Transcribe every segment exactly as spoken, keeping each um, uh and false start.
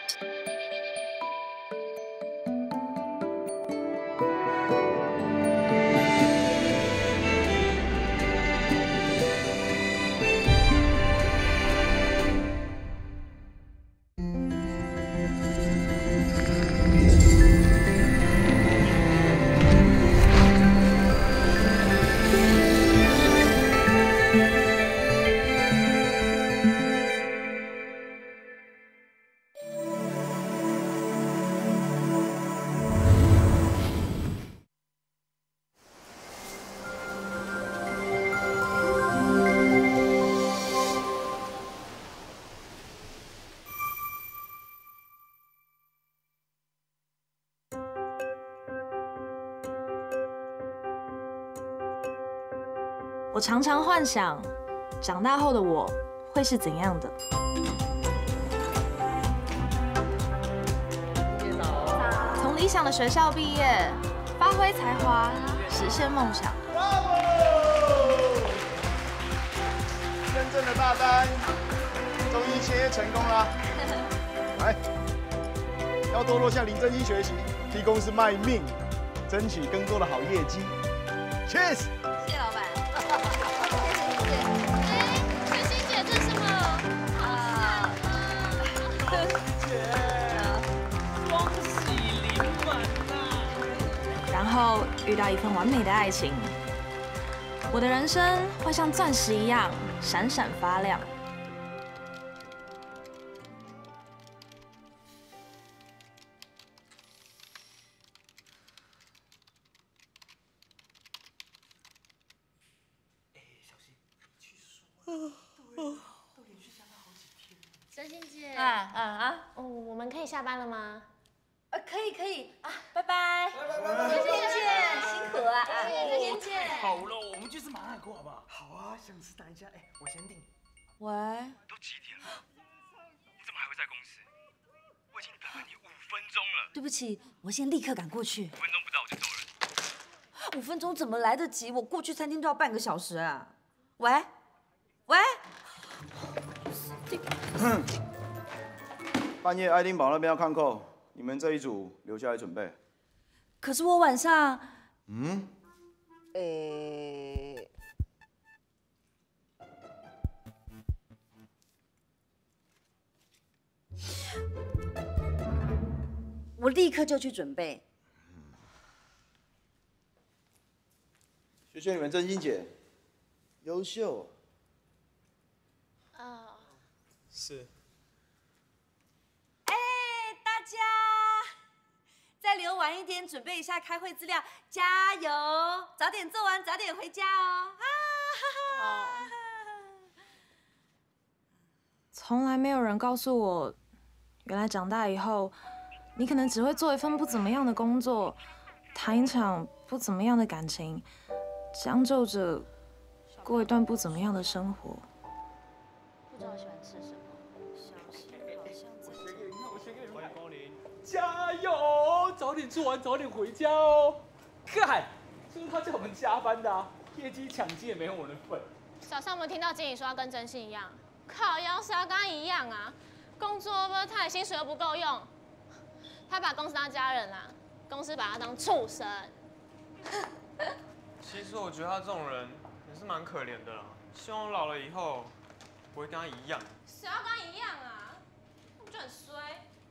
我常常幻想，长大后的我会是怎样的。从理想的学校毕业，发挥才华，实现梦想。 真正的大单终于签约成功了，来，要多多向林真一学习，替公司卖命，争取更多的好业绩。Cheers！ 谢谢老板。 陈欣姐，这是什么？啊， 姐，双喜临门呐！ 然后遇到一份完美的爱情，我的人生会像钻石一样闪闪发亮。 真心姐， 啊啊啊！ 哦，我们可以下班了吗？ 呃，可以可以啊，拜拜。 真心姐， 辛苦啊！ 真心姐， 好了，我们就是马尔过好不好？ 好啊，想吃哪一家？哎，我先订。 喂， 都几点了？你怎么还会在公司？我已经等了你五分钟了。 对不起，我现在立刻赶过去。 五分钟不到我就走了。 五分钟怎么来得及？我过去餐厅都要半个小时啊！喂，喂。 半夜爱丁堡那边要看扣，你们这一组留下来准备。 可是我晚上…… 嗯？ 诶……我立刻就去准备。 谢谢你们真心姐，优秀。 啊， 是。 大家再留晚一点，准备一下开会资料，加油！早点做完，早点回家哦！啊哈哈！ 从来没有人告诉我，原来长大以后，你可能只会做一份不怎么样的工作，谈一场不怎么样的感情，将就着过一段不怎么样的生活。 不知道喜欢吃什么。 加油！早点做完，早点回家哦。干，就是他叫我们加班的啊，业绩抢金也没有我的份。 早上我们听到经理说要跟真心一样，靠，要是要跟他一样啊，工作不是太薪水又不够用，他把公司当家人啦，公司把他当畜生。 其实我觉得他这种人也是蛮可怜的啦，希望老了以后不会跟他一样。 谁要跟他一样啊？那不就很衰？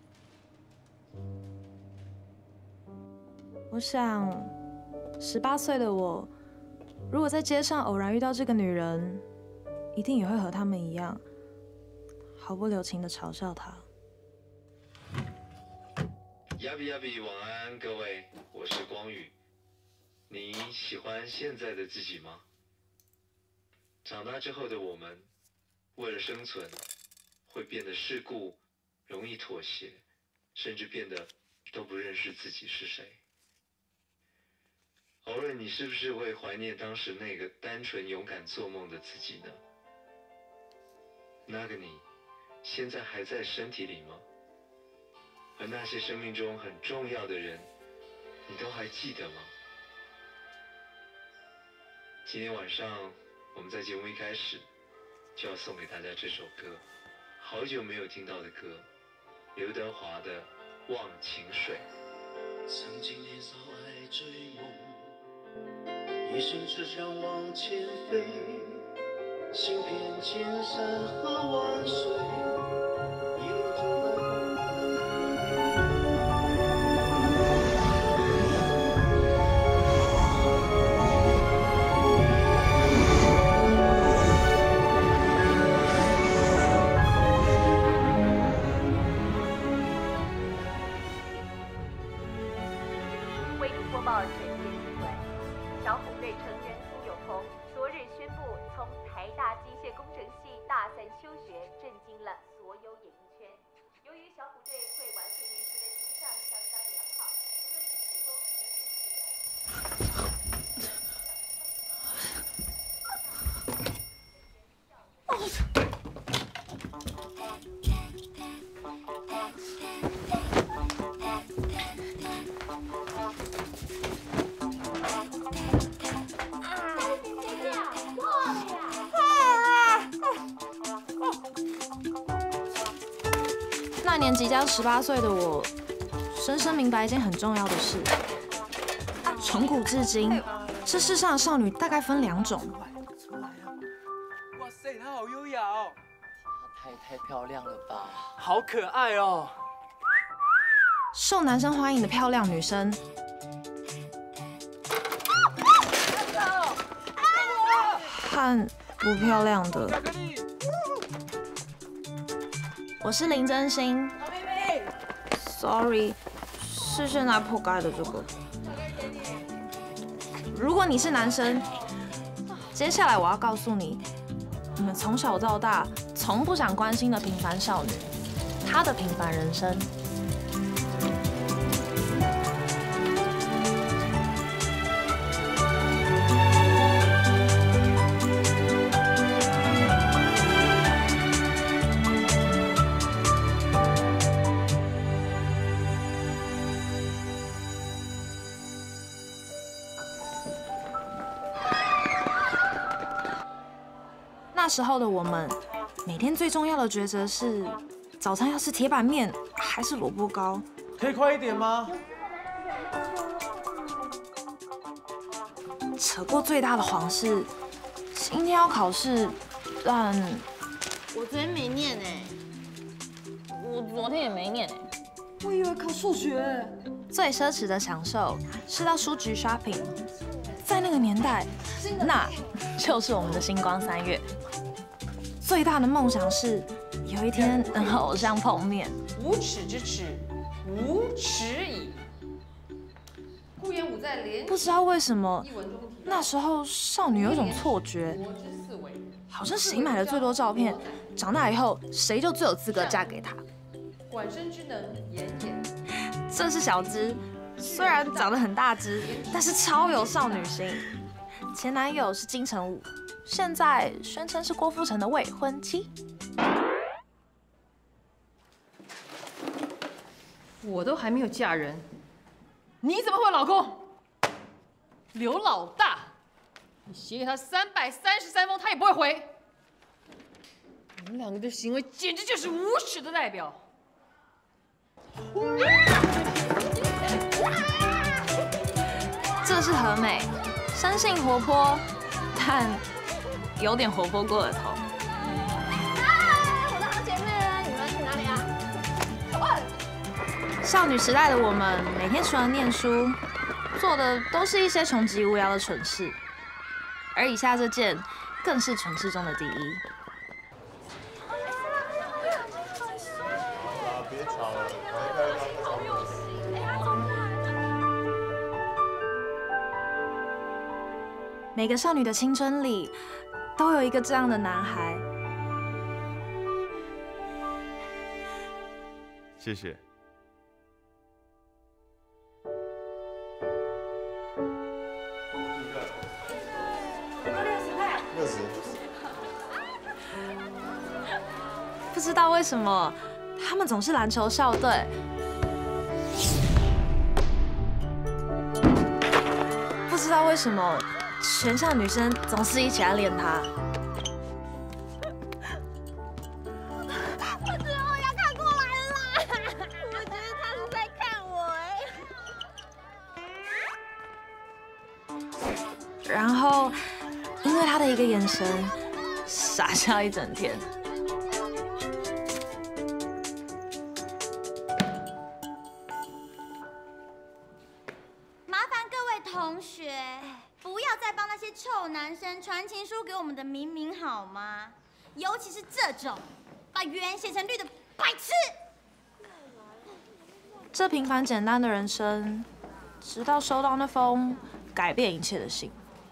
我想，十八岁的我，如果在街上偶然遇到这个女人，一定也会和他们一样，毫不留情地嘲笑她。 亚比亚比，晚安，各位，我是光宇。你喜欢现在的自己吗？长大之后的我们，为了生存，会变得世故，容易妥协，甚至变得都不认识自己是谁。 偶尔，你是不是会怀念当时那个单纯、勇敢做梦的自己呢？那个你，现在还在身体里吗？而那些生命中很重要的人，你都还记得吗？今天晚上，我们在节目一开始就要送给大家这首歌，好久没有听到的歌， 刘德华的《忘情水》。 曾经年少爱追梦，一生只想往前飞，行遍千山和万水，一路走来。 为你播报整件新闻，小虎队成员苏有朋昨日宣布从台大机械工程系大三休学，震惊了所有演艺圈。由于小虎队会玩会念书的形象相当良好，歌曲曲风平平自然。 那年即将十八岁的我，深深明白一件很重要的事：从古至今，这世上的少女大概分两种。 哇塞，她好优雅哦！ 太太漂亮了吧！ 好可爱哦！ 受男生欢迎的漂亮女生，和不漂亮的。我是林真心。 好妹妹 Sorry， 是现在破盖的这个。如果你是男生，接下来我要告诉你，你们从小到大从不想关心的平凡少女，她的平凡人生。那时候的我们，每天最重要的抉择是：早餐要吃铁板面还是萝卜糕？ 可以快一点吗？ 扯过最大的谎是，今天要考试，但我昨天没念哎，我昨天也没念哎。 我以为考数学。 最奢侈的享受是到书局 shopping， 在那个年代，那就是我们的星光三月。最大的梦想是有一天能和偶像碰面。 无耻之耻，无耻矣。顾炎武在连不知道为什么，那时候少女有一种错觉，好像谁买了最多照片，长大以后谁就最有资格嫁给他。 管身之能，言也。 这是小芝，虽然长得很大只，但是超有少女心。前男友是金城武，现在宣称是郭富城的未婚妻。 我都还没有嫁人，你怎么会有老公？刘老大，你写给他三百三十三封，他也不会回。你们两个的行为简直就是无耻的代表。 这是和美，生性活泼，但有点活泼过了头。 嗨，我的好姐妹们，你们要去哪里啊？ 少女时代的我们，每天除了念书，做的都是一些穷极无聊的蠢事，而以下这件更是蠢事中的第一。 别吵了， 每个少女的青春里，都有一个这样的男孩。 谢谢。六十。 不知道为什么，他们总是篮球校队。不知道为什么，全校女生总是一起来练他。 我之后要看过来了啦！ 后因为他的一个眼神，傻笑一整天。 麻烦各位同学，不要再帮那些臭男生传情书给我们的明明好吗？尤其是这种把圆写成绿的白痴。 这平凡简单的人生，直到收到那封改变一切的信。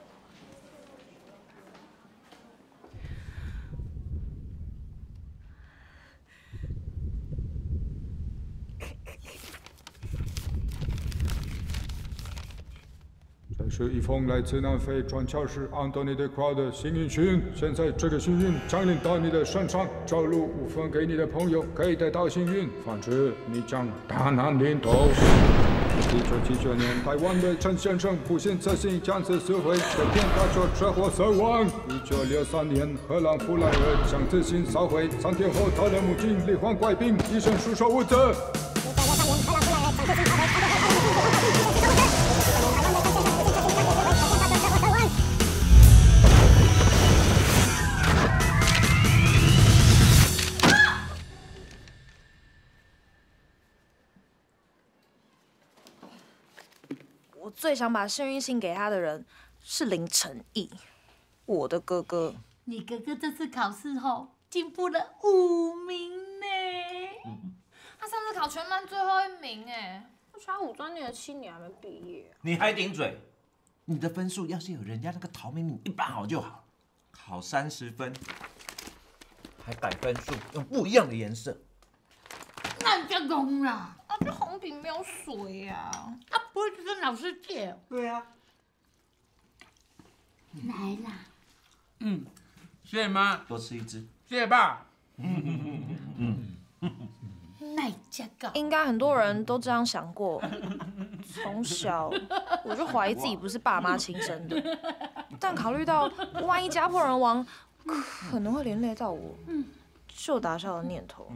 这是一封来自南非传教士安东尼·德夸的幸运信。现在这个幸运降临到你的身上，照入五分给你的朋友，可以得到幸运，反之你将大难临头。一九七九年，台湾的陈先生不幸侧心将此死毁，这天他就车祸身亡。一九六三年，荷兰布莱尔将自行烧毁，三天后他的母亲罹患怪病，医生束手无策。 我最想把幸运信给他的人是林承义，我的哥哥。 你哥哥这次考试后进步了五名呢。 嗯、他上次考全班最后一名哎， 而且他五专念了七年还没毕业。 你还顶嘴？你的分数要是有人家那个陶明明一般好就好，考三十分，还改分数，用不一样的颜色。 那你就红了。 啊，这红笔没有水呀、啊。 啊，不会去跟老师借？ 对啊。 来啦。 嗯，谢谢妈。 多吃一只。 谢谢爸。 嗯嗯嗯。 那家搞。 应该很多人都这样想过。从小我就怀疑自己不是爸妈亲生的，但考虑到万一家破人亡，可能会连累到我，就打消了念头。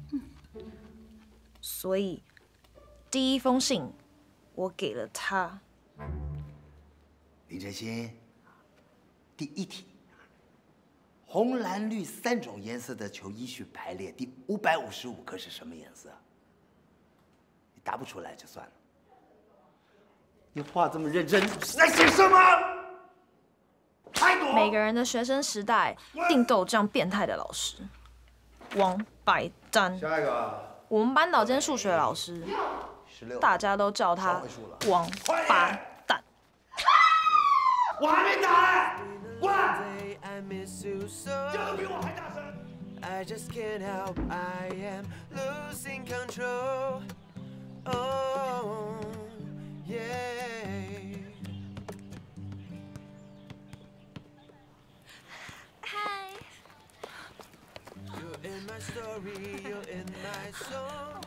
所以。第一封信，我给了他。 林真心，第一题，红、蓝、绿三种颜色的球依序排列，第五百五十五个是什么颜色？你答不出来就算了。你画这么认真，是在写什么？太多。 每个人的学生时代，一定都有这样变态的老师。王百丹。 下一个。 我们班导兼数学老师。大家都叫他王八蛋。 我还没打，过来！叫的比我还大声。I just can't help, I am losing control. Oh, yeah. Hi. You're in my story, you're in my soul.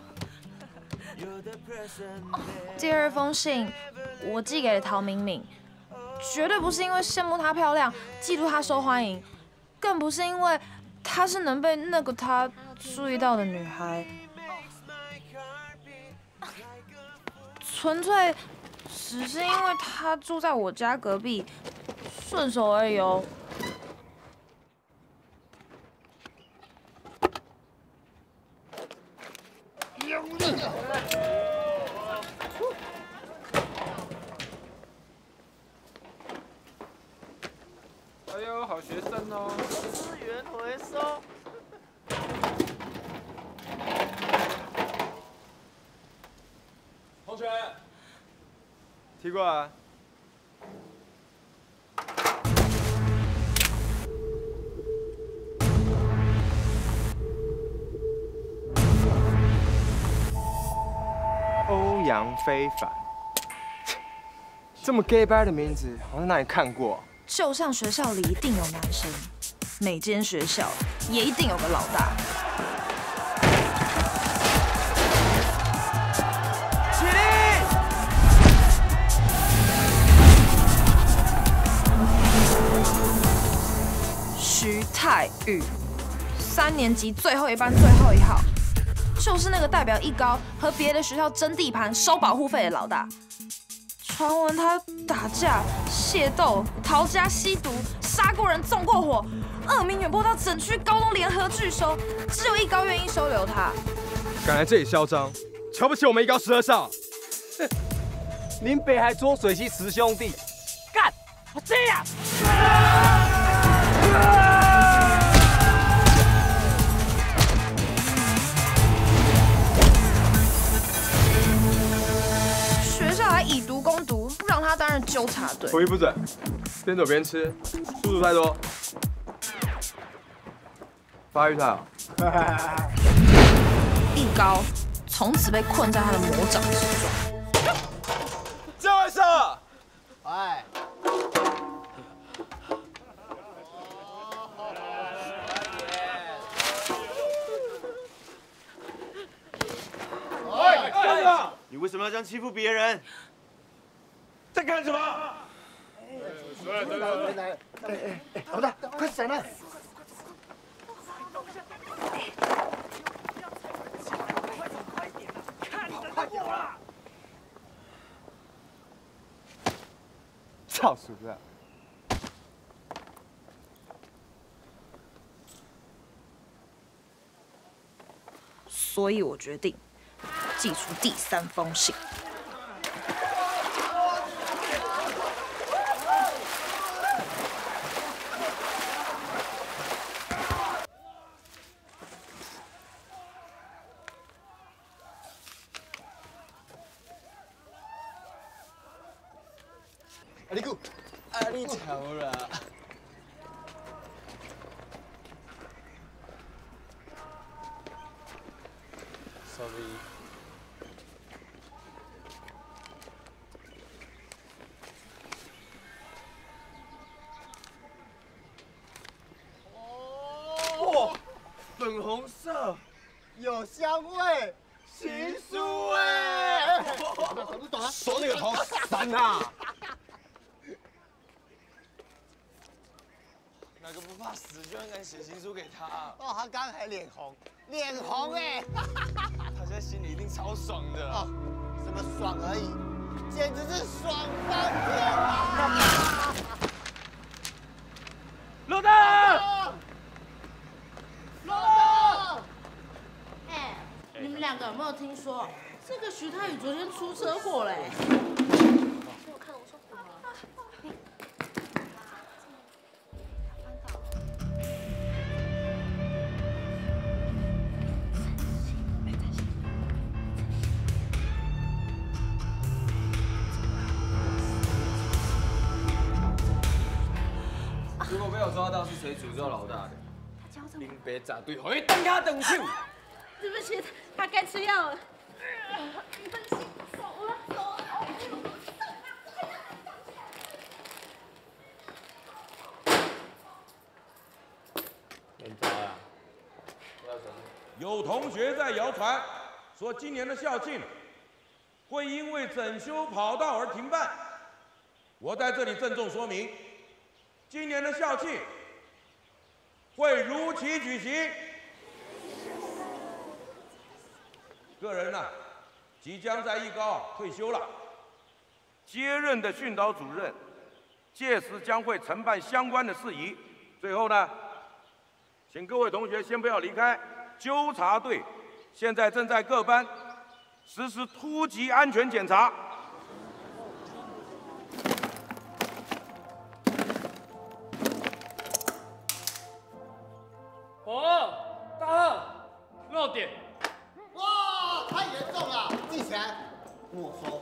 第二封信，我寄给了陶敏敏，绝对不是因为羡慕她漂亮，嫉妒她受欢迎，更不是因为她是能被那个他注意到的女孩，纯粹只是因为她住在我家隔壁，顺手而已哦。 哎呦，好学生哦！ 资源回收。 同学，提过来。 欧阳非凡，这么 gay 掰的名字，我在哪里看过？ 就像学校里一定有男生，每间学校也一定有个老大。 起立！ 徐泰宇，三年级最后一班最后一号，就是那个代表一高和别的学校争地盘、收保护费的老大。传闻他打架、吸械斗、逃家吸毒、杀过人、纵过火，恶名远播到整区高中联合拒收，只有一高愿意收留他。 敢来这里嚣张，瞧不起我们一高十二少？哼！林北还浊水溪十兄弟，干！我这样！ 学校还以毒攻毒，让他担任纠察队。 口音不准，边走边吃，速度太多。发育太好。 一高从此被困在他的魔掌之中。 这位上， 哎。 哎，干什么？ 你为什么要这样欺负别人？ 在干什么？ 来来来来，哎哎哎，老大，快闪了！ 操鼠子！ 所以我决定寄出第三封信。 阿里姑， 阿里巧了。Sorry。 哦，粉红色，有香味，情书哎！ 手那个头闪啊！哪个不怕死，居然敢写情书给他？ 哦，他刚还脸红，脸红哎！ 他现在心里一定超爽的。 哦，什么爽而已，简直是爽翻天啊！ 老大！ 老大！ 哎，你们两个有没有听说，这个徐太宇昨天出车祸嘞？我看我说什么？ 如果被我抓到是谁诅咒老大的，林北炸队会等他等手。 对不起，他该吃药了。你们走了，走了。 有同学在谣传说，今年的校庆会因为整修跑道而停办。我在这里郑重说明，今年的校庆会如期举行。个人呢、啊，即将在艺高啊退休了，接任的训导主任，届时将会承办相关的事宜。最后呢，请各位同学先不要离开。纠察队现在正在各班实施突击安全检查。 哦，大亨，漏点。 哇，太严重了，记起来，没收。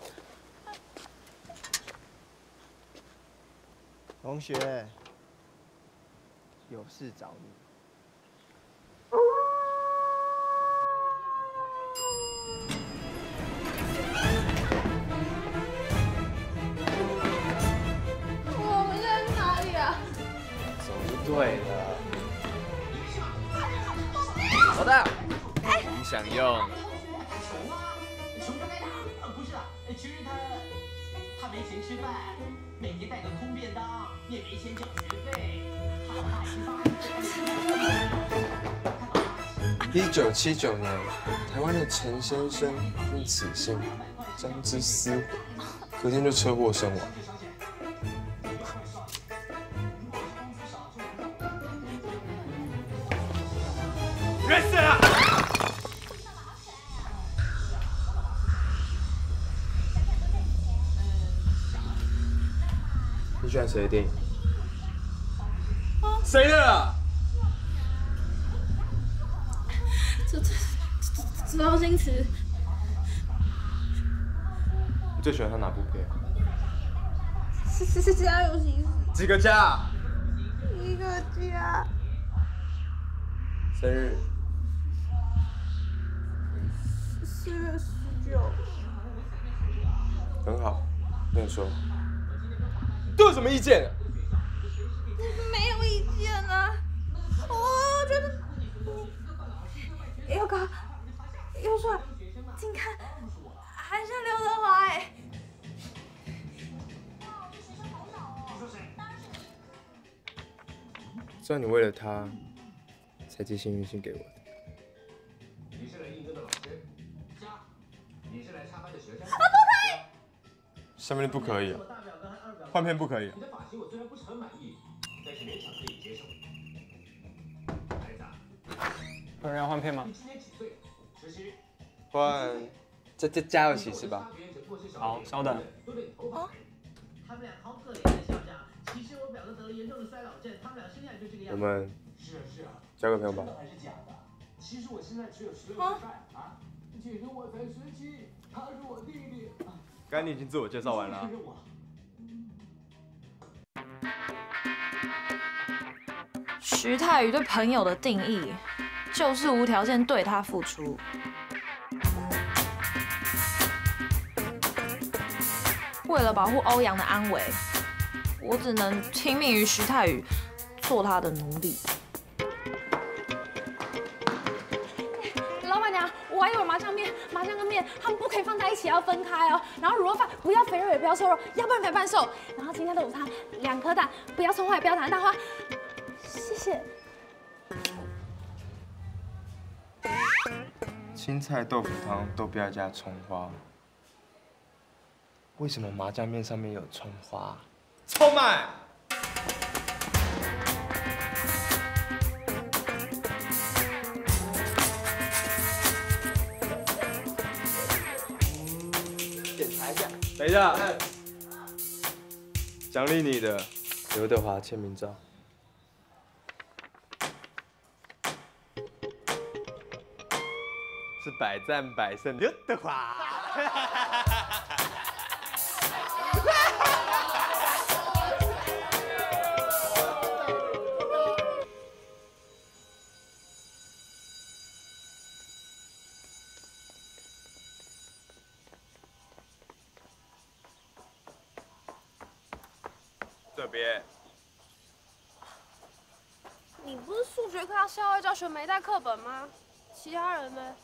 同学， 有事找你。 我们现在去哪里啊？ 走就对了。老大，你想用？ 穷就该打，呃，不是啦，其实他他没钱吃饭，每天带个空便当，也没钱缴学费。 一九七九年，台湾的陈先生因此性将之撕毁，隔天就车祸身亡。 人死了！ 你喜欢谁的电影？ 谁的啊？ 这这这周星驰。 你最喜欢他哪部片？ 是是是家有喜事。 几个家？ 一个家。 生日？ 四月十九。 很好，跟你说。都有什么意见？ 没有意见啊，我觉得你又高又帅，近看还像刘德华哎。 知道你为了他才寄幸运信给我的。 你是来应征的老师，家，你是来插班的学生。 啊，不可以！ 上面不可以啊，换片不可以啊。 你的发型我虽然不是很满意，但是勉强可以接受。孩子， 有人要换片吗？ 你今年几岁？实习。 换，这这家有喜事吧？ 好，稍等。 哦。 他们俩好可怜的校长。其实我表哥得了严重的衰老症，他们俩生下来就这个样子。 我们是啊是啊。 交个朋友吧。 真的还是假的？其实我现在只有十六岁半啊，姐姐我才十七，他是我弟弟。 刚才你已经自我介绍完了。 徐太宇对朋友的定义，就是无条件对他付出。为了保护欧阳的安危，我只能听命于徐太宇，做他的奴隶。 老板娘，我还有麻酱面，麻酱跟面他们不可以放在一起，要分开哦。然后卤肉饭不要肥肉也不要瘦肉，要不然肥半瘦。然后今天的午餐两颗蛋，不要葱花也不要糖蛋花。谢谢。 青菜豆腐汤都不要加葱花。为什么麻酱面上面有葱花？臭卖！ 检查一下。 等一下，奖励你的刘德华签名照。是百战百胜刘德华。这边。 你不是数学课要校外教学没带课本吗？其他人呢？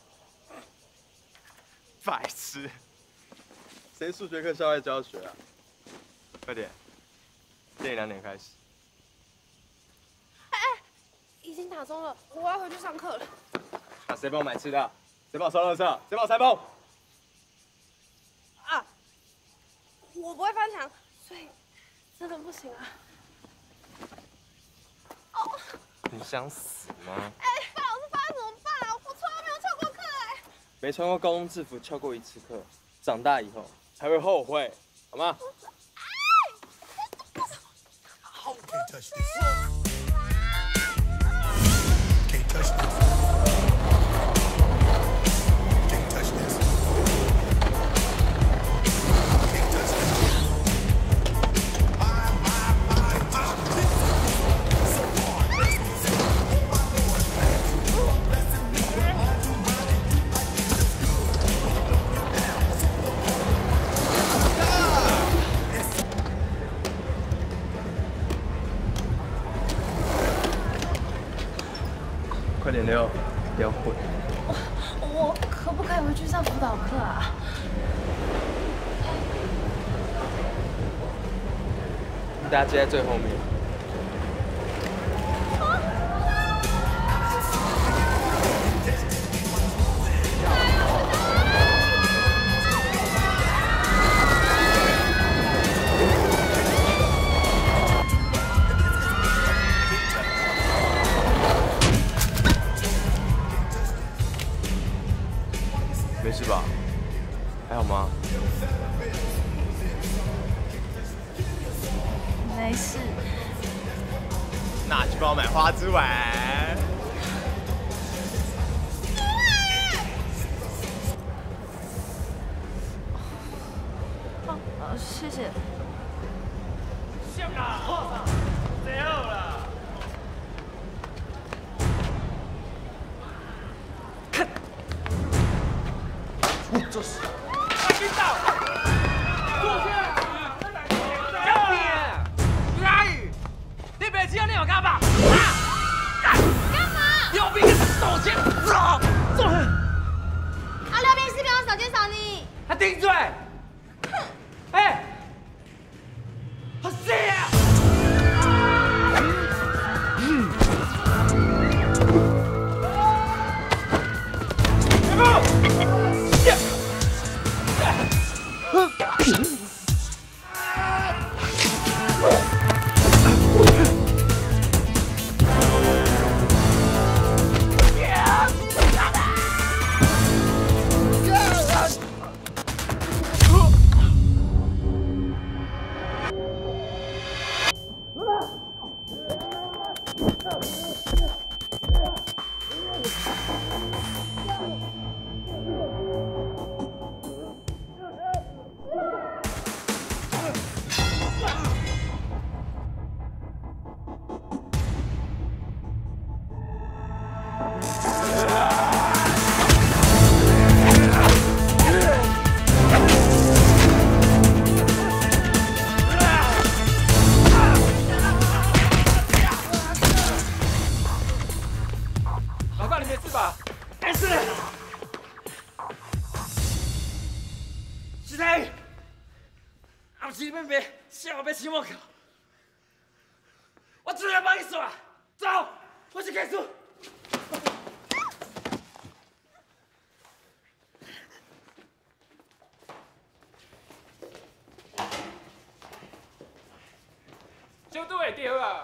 白痴，谁数学课校外教学啊？快点，电影两点开始。 哎哎，已经打钟了，我要回去上课了。 啊，谁帮我买吃的？谁帮我收垃圾？谁帮我塞包？ 啊，我不会翻墙，所以真的不行啊。哦。 你想死吗？ 哎，范老师，发现怎么办啊？我从来没有翘过课哎。 没穿过高中制服翘过一次课，长大以后才会后悔，好吗？ 好的。 六，不要混。 我可不可以回去上辅导课啊？ 大家接在最后面。没事吧？还好吗？ 没事。 那去帮我买花枝丸。 哦，呃，谢谢。 香港皇上，最后了。 看，我这是。 领导，坐下。 小兵，阿姨，你别只有你有干嘛？啊！干嘛？有病手牵手，走。 啊，刘斌是不要手牵手你。 还顶嘴！哎，好谁呀？嗯。别动！呀！老大，你没事吧？没事。是谁？俺去那边，幸好被期末考。我只能帮你耍。走，我去看书。 就都会丢啊！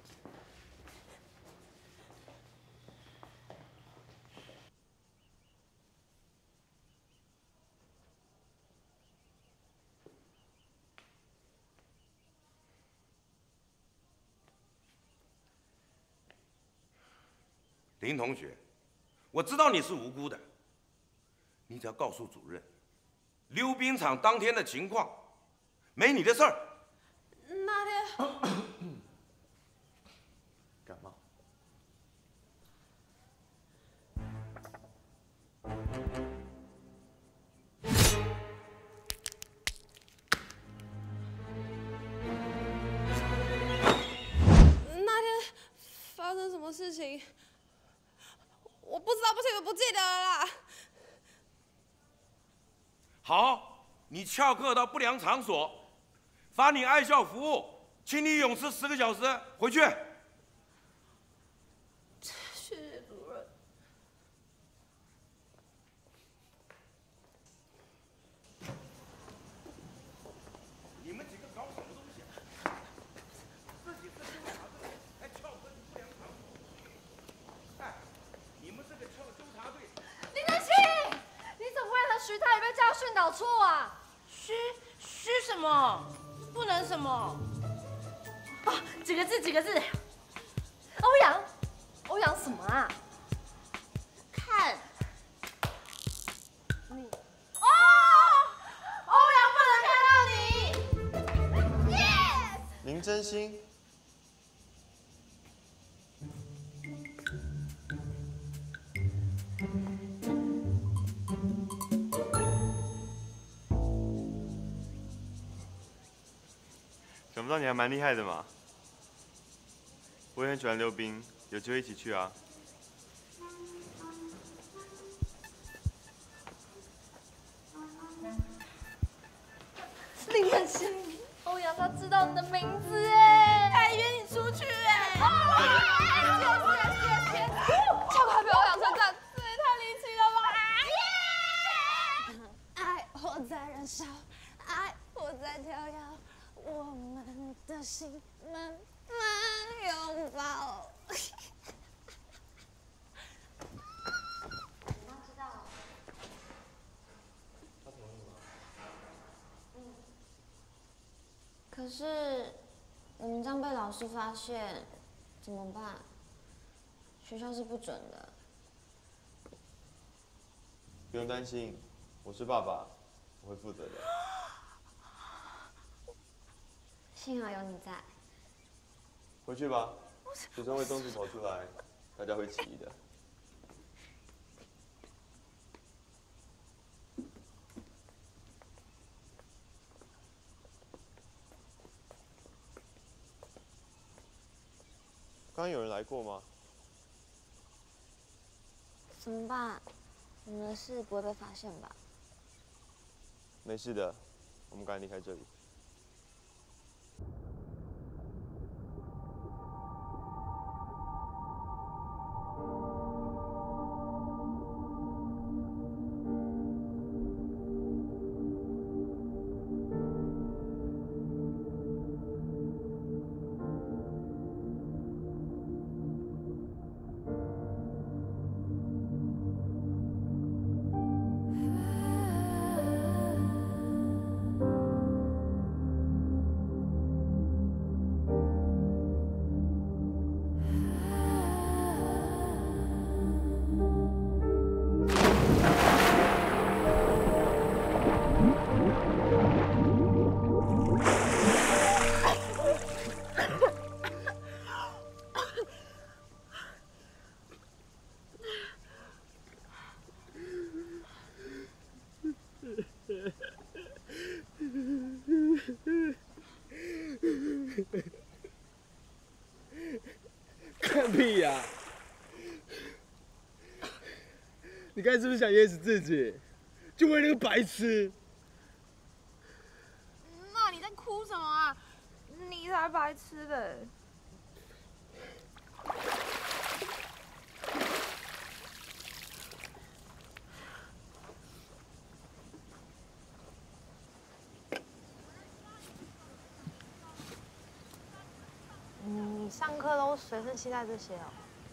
林同学，我知道你是无辜的，你只要告诉主任，溜冰场当天的情况，没你的事儿。 那天感冒。 那天发生什么事情？我不知道，不清楚，不记得了啦。 好，你翘课到不良场所，罚你爱校服务，清理泳池十个小时，回去。 谢谢主任。 你们几个搞什么东西？自己是纠察队，还翘课去不良场所？哎，你们这个翘纠察队。 林真心，你怎么为了徐太宇被叫训导处啊？ 虚虚什么？不能什么？ 啊，几个字，几个字。欧阳，欧阳什么啊？ 看， 你。哦，欧阳不能看到你。Yes。 林真心。想不到你还蛮厉害的嘛！我也很喜欢溜冰，有机会一起去啊。 林真心，欧阳他知道你的名字哎， 还约你出去哎。 谢谢谢谢，超快被欧阳称赞，这也太离奇了吧！爱火在燃烧，爱火在跳跃，我们的心慢慢拥抱。可是我们这样被老师发现，怎么办？学校是不准的。 不用担心，我是爸爸，我会负责的。 幸好有你在。 回去吧，学生会东西跑出来，大家会起疑的。刚刚有人来过吗？ 怎么办？我们的事不会被发现吧？ 没事的，我们赶紧离开这里。 看屁呀、啊！你刚才是不是想噎死自己？就为那个白痴？ 那你在哭什么啊？你才白痴嘞！你上课都随身携带这些哦？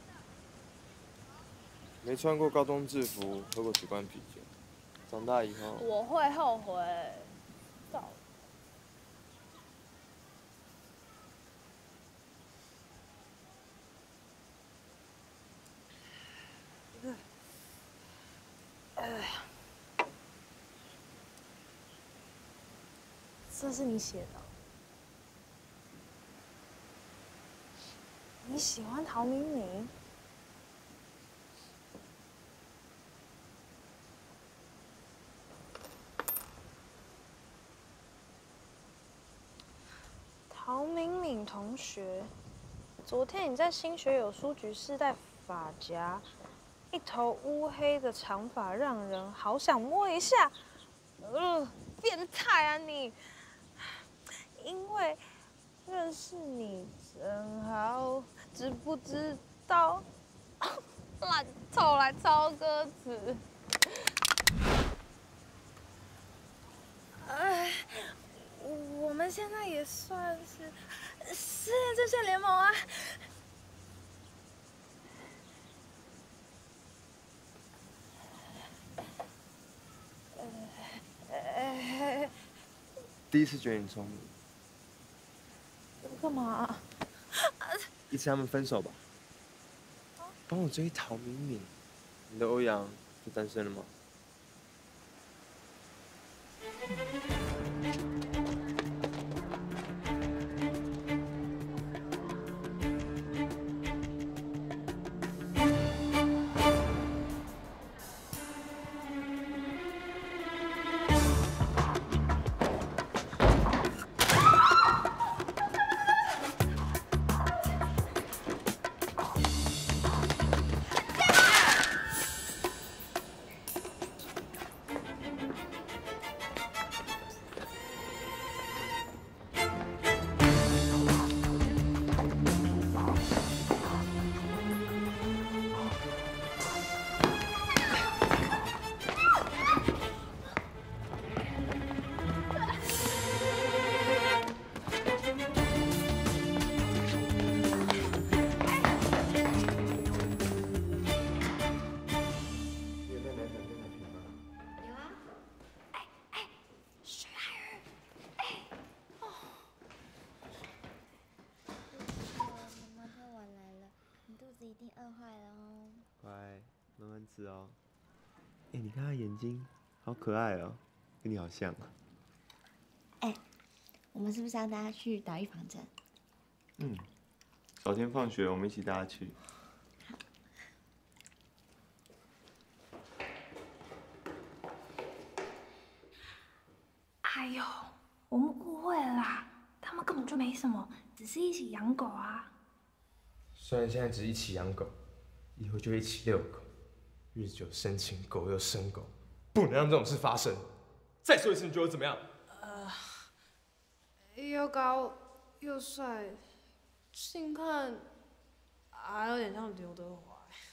没穿过高中制服，喝过几罐啤酒，长大以后我会后悔。早。这是你写的。你喜欢陶明明？陶明敏同学，昨天你在新学友书局试戴发夹，一头乌黑的长发让人好想摸一下。呃，变态啊你！因为认识你真好，知不知道？烂透来抄歌词。哎，我们现在也算是失恋阵线联盟啊。 第一次觉得你聪明。 干嘛？ 一次他们分手吧。帮我追陶明敏，你的欧阳就单身了吗？ 吃哦。哎，你看他眼睛，好可爱哦，跟你好像啊。 哎，我们是不是要大家去打预防针？ 嗯，早天放学我们一起带他去。 哎呦，我们误会了啦，他们根本就没什么，只是一起养狗啊。 虽然现在只一起养狗，以后就一起遛狗，日久生情，狗又生狗，不能让这种事发生。再说一次，你觉得我怎么样？ 呃，又高又帅，近看还有点像刘德华。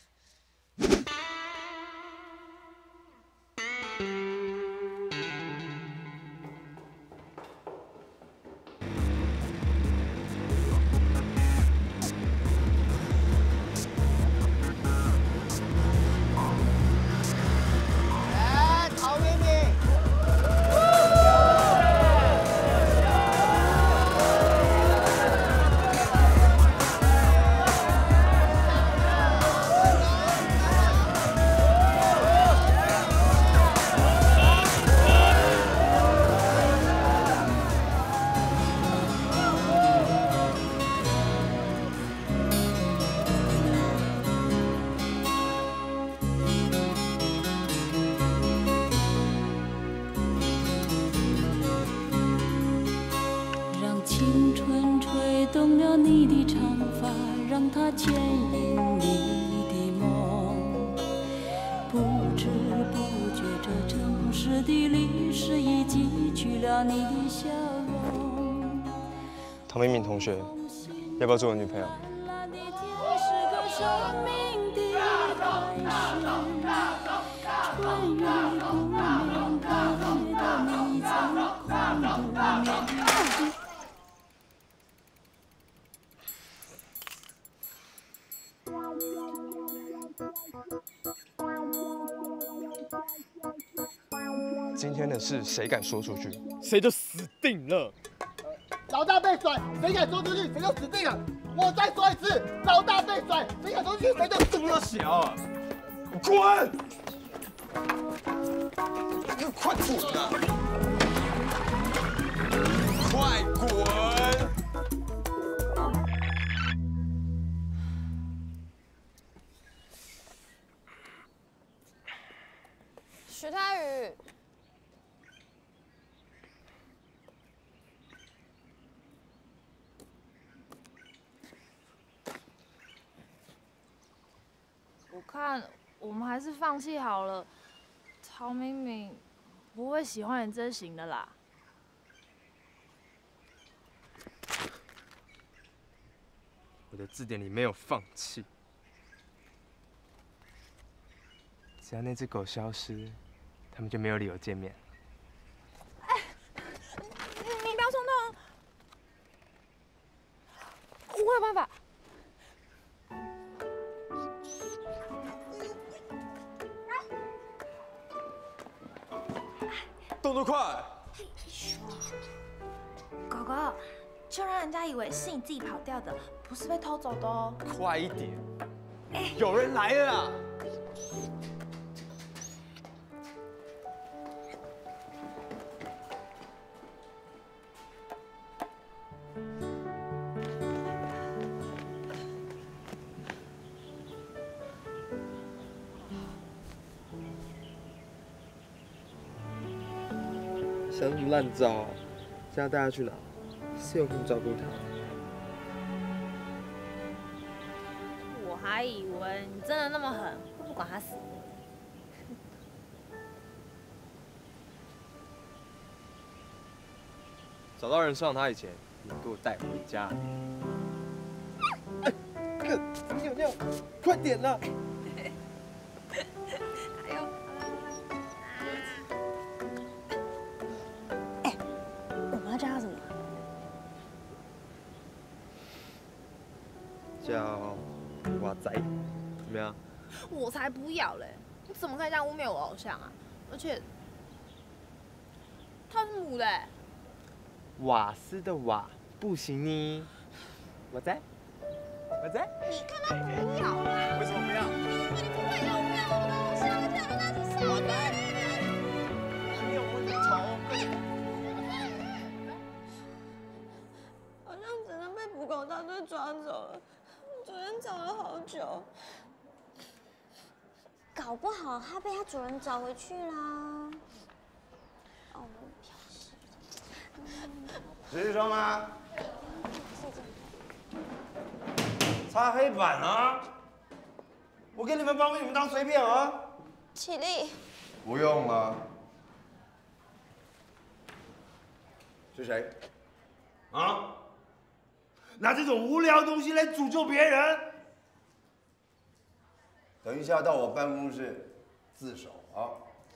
动了你的长发，让它牵引你的梦。不知不觉，这城市的历史已记取了你的笑容。 唐明敏同学，要不要做我女朋友？ 是个生命的开始，穿越不眠的你曾空独眠。 今天的事谁敢说出去， 谁就死定了。老大被甩，谁敢说出去，谁就死定了。我再说一次，老大被甩，谁敢说出去，谁就这么小啊！滚！ 快滚啊！快滚！ 徐太宇。 我看我们还是放弃好了，曹明敏不会喜欢你这型的啦。 我的字典里没有放弃，只要那只狗消失，他们就没有理由见面。 哎，你不要冲动，我有办法。 动作快！ 狗狗，就让人家以为是你自己跑掉的，不是被偷走的哦。 快一点！有人来了啊！ 想什么烂招啊！现在带他去哪？谁有空照顾他？ 我还以为你真的那么狠，不管他死活。 找到人收养他以前，你给我带回家。哎，那个尿尿，快点啦！ 叫他什么？ 叫娃仔，怎么样？ 我才不要嘞！你怎么可以这样污蔑我偶像啊？而且他是母的。 瓦斯的瓦不行呢。娃仔，娃仔， 你看他不要啊！ 为什么不要？ 你怎么会要不要呢？ 我的，还没有摸你头，快点！ 好像只能被捕狗大队抓走了。主人找了好久， 搞不好它被它主人找回去啦。哦， 值日生吗？擦黑板啊！我给你们帮，你们当随便啊！ 起立。 不用了。是谁？啊？拿这种无聊的东西来诅咒别人？等一下到我办公室自首啊！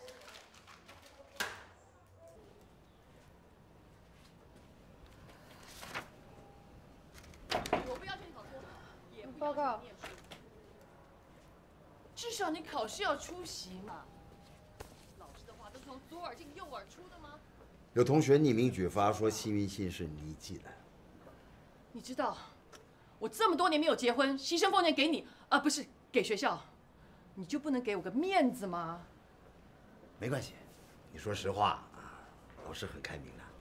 我不要求你考多好，也不报告。 至少你考试要出席嘛。老师的话都是从左耳进右耳出的吗？ 有同学匿名举发说幸运信是你寄的。 你知道，我这么多年没有结婚，牺牲奉献给你啊，不是给学校，你就不能给我个面子吗？ 没关系，你说实话啊，老师很开明的。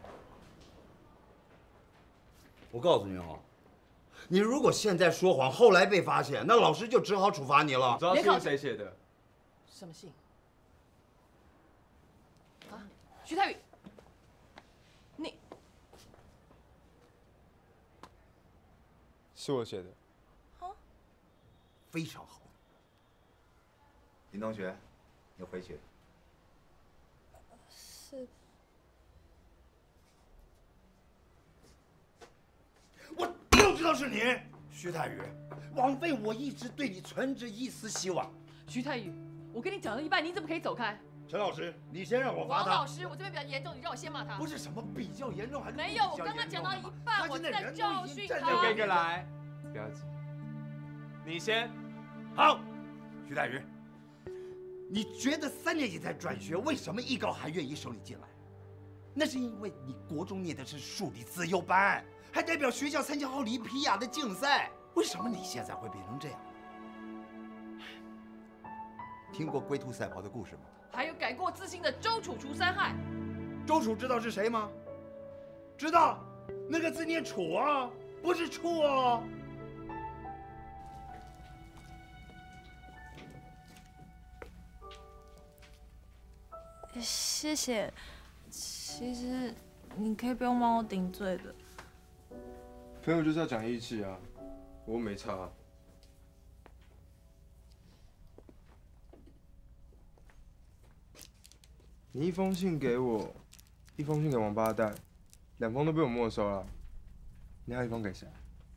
我告诉你哦，你如果现在说谎，后来被发现，那老师就只好处罚你了。 知道信是谁写的？ 什么信？啊，徐太宇，你是我写的。 非常好。林同学，你回去。 是。 我就知道是你，徐太宇，枉费我一直对你存着一丝希望。 徐太宇，我跟你讲到一半，你怎么可以走开？ 陈老师，你先让我罚他。 王老师，我这边比较严重，你让我先骂他。 不是什么比较严重还是没有，我刚刚讲到一半，我在教训他。 一个一个来，不要急。你先。 好，徐太宇，你觉得三年级才转学，为什么艺高还愿意收你进来？那是因为你国中念的是数理自由班，还代表学校参加奥林匹亚的竞赛。为什么你现在会变成这样？听过龟兔赛跑的故事吗？ 还有改过自新的周楚除三害。 周楚知道是谁吗？知道，那个字念楚啊，不是处哦。 谢谢。其实你可以不用帮我顶罪的。 朋友就是要讲义气啊，我没差啊。你一封信给我，一封信给王八蛋，两封都被我没收了。你还有一封给谁？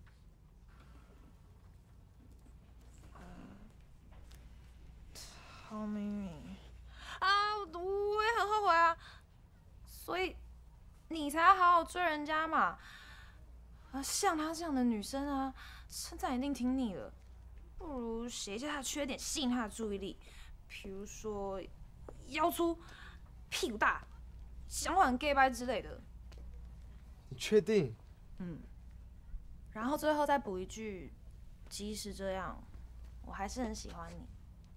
陶明明。啊，我也很后悔啊，所以你才要好好追人家嘛。啊，像她这样的女生啊，称赞一定听腻了，不如写一下她的缺点，吸引她的注意力，比如说腰粗、屁股大、想法很 gay 掰之类的。 你确定？ 嗯。然后最后再补一句，即使这样，我还是很喜欢你。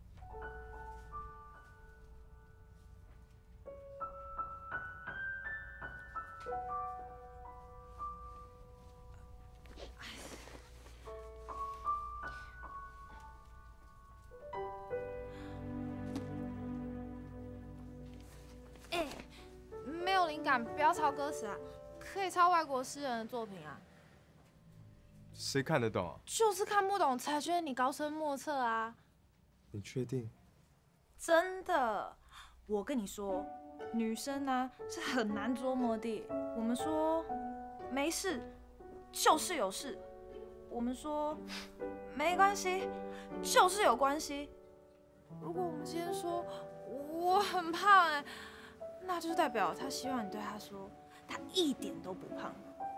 不要抄歌词啊，可以抄外国诗人的作品啊。 谁看得懂啊？ 就是看不懂才觉得你高深莫测啊。 你确定？ 真的，我跟你说，女生啊是很难捉摸的。我们说没事，就是有事；我们说没关系，就是有关系。如果我们今天说我很胖哎、欸。那就是代表他希望你对他说，他一点都不胖。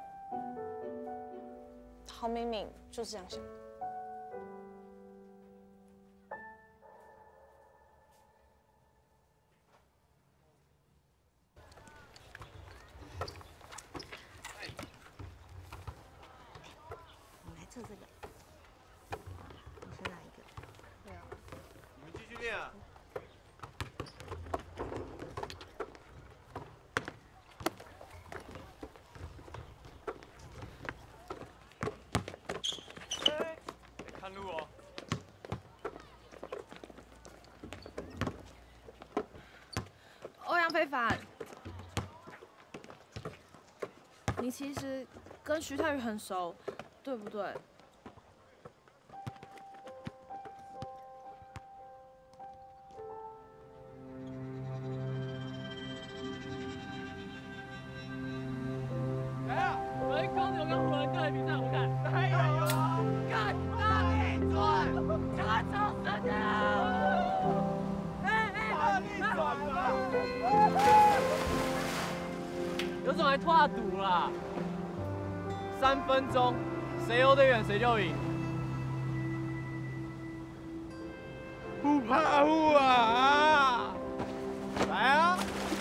陶明明就是这样想。 我们来测这个，你选哪一个？ 你们继续练啊。 非凡，你其实跟徐太宇很熟，对不对？ 来啊！文公牛跟湖人队的比赛我看。哎呦！干大力转，他超神的！哎哎，大力转啊！有种还拓赌啦！三分钟，谁游得远谁就赢。不怕虎啊！来啊！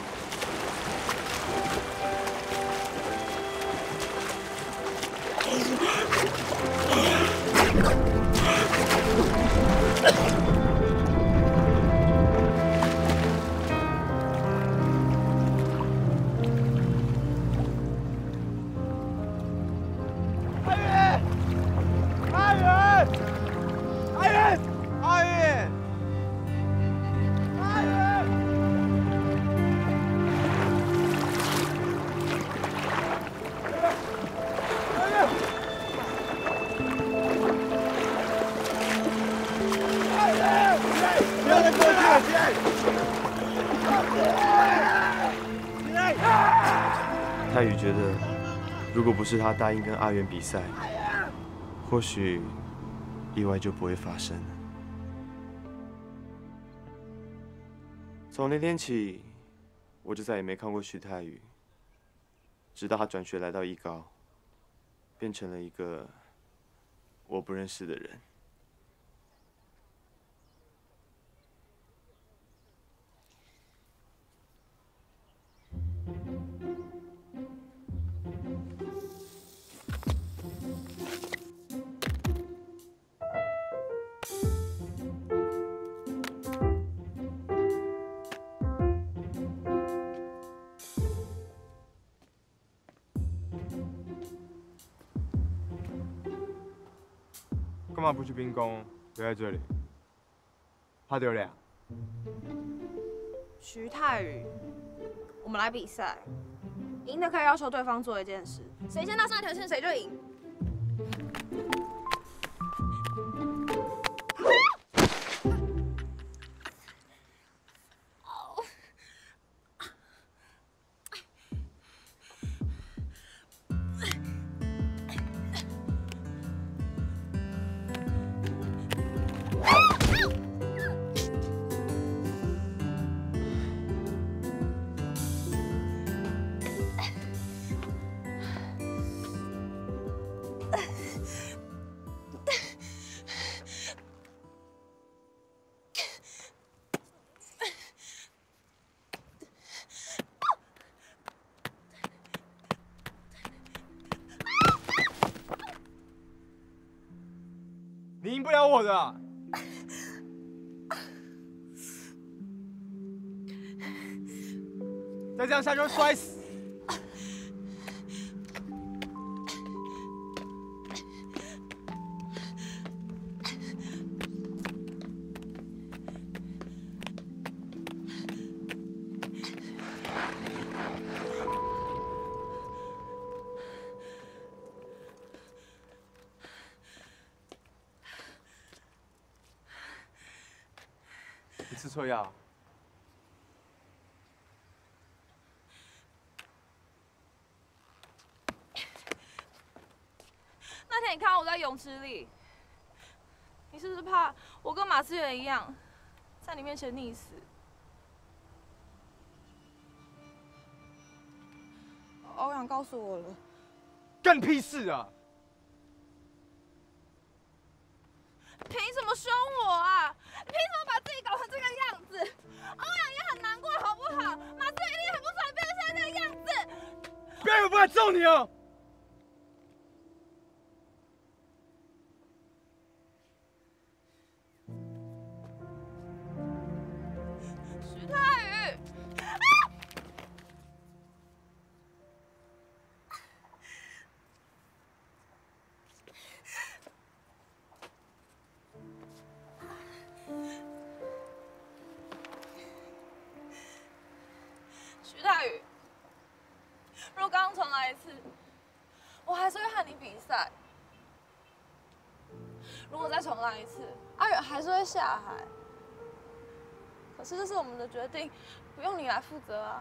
泰宇觉得，如果不是他答应跟阿元比赛，或许意外就不会发生了。从那天起，我就再也没看过徐泰宇，直到他转学来到艺高，变成了一个我不认识的人。 干嘛不去兵工，留在这里？怕丢脸？ 徐泰宇，我们来比赛，赢的可以要求对方做一件事，谁先到上一条线谁就赢。 你赢不了我的。再这样下去会摔死。你吃错药。 那天你看到我在泳池里，你是不是怕我跟马思远一样，在你面前溺死？欧阳告诉我了。 干屁事啊！ 凭什么凶我啊？凭什么把自己搞成这个样子？欧阳也很难过，好不好？马思远一定很不爽，变成现在这个样子。 不然我不敢揍你哦！ 徐泰宇，啊！ 如果刚刚重来一次，我还是会和你比赛。如果再重来一次，阿远还是会下海。可是这是我们的决定，不用你来负责啊。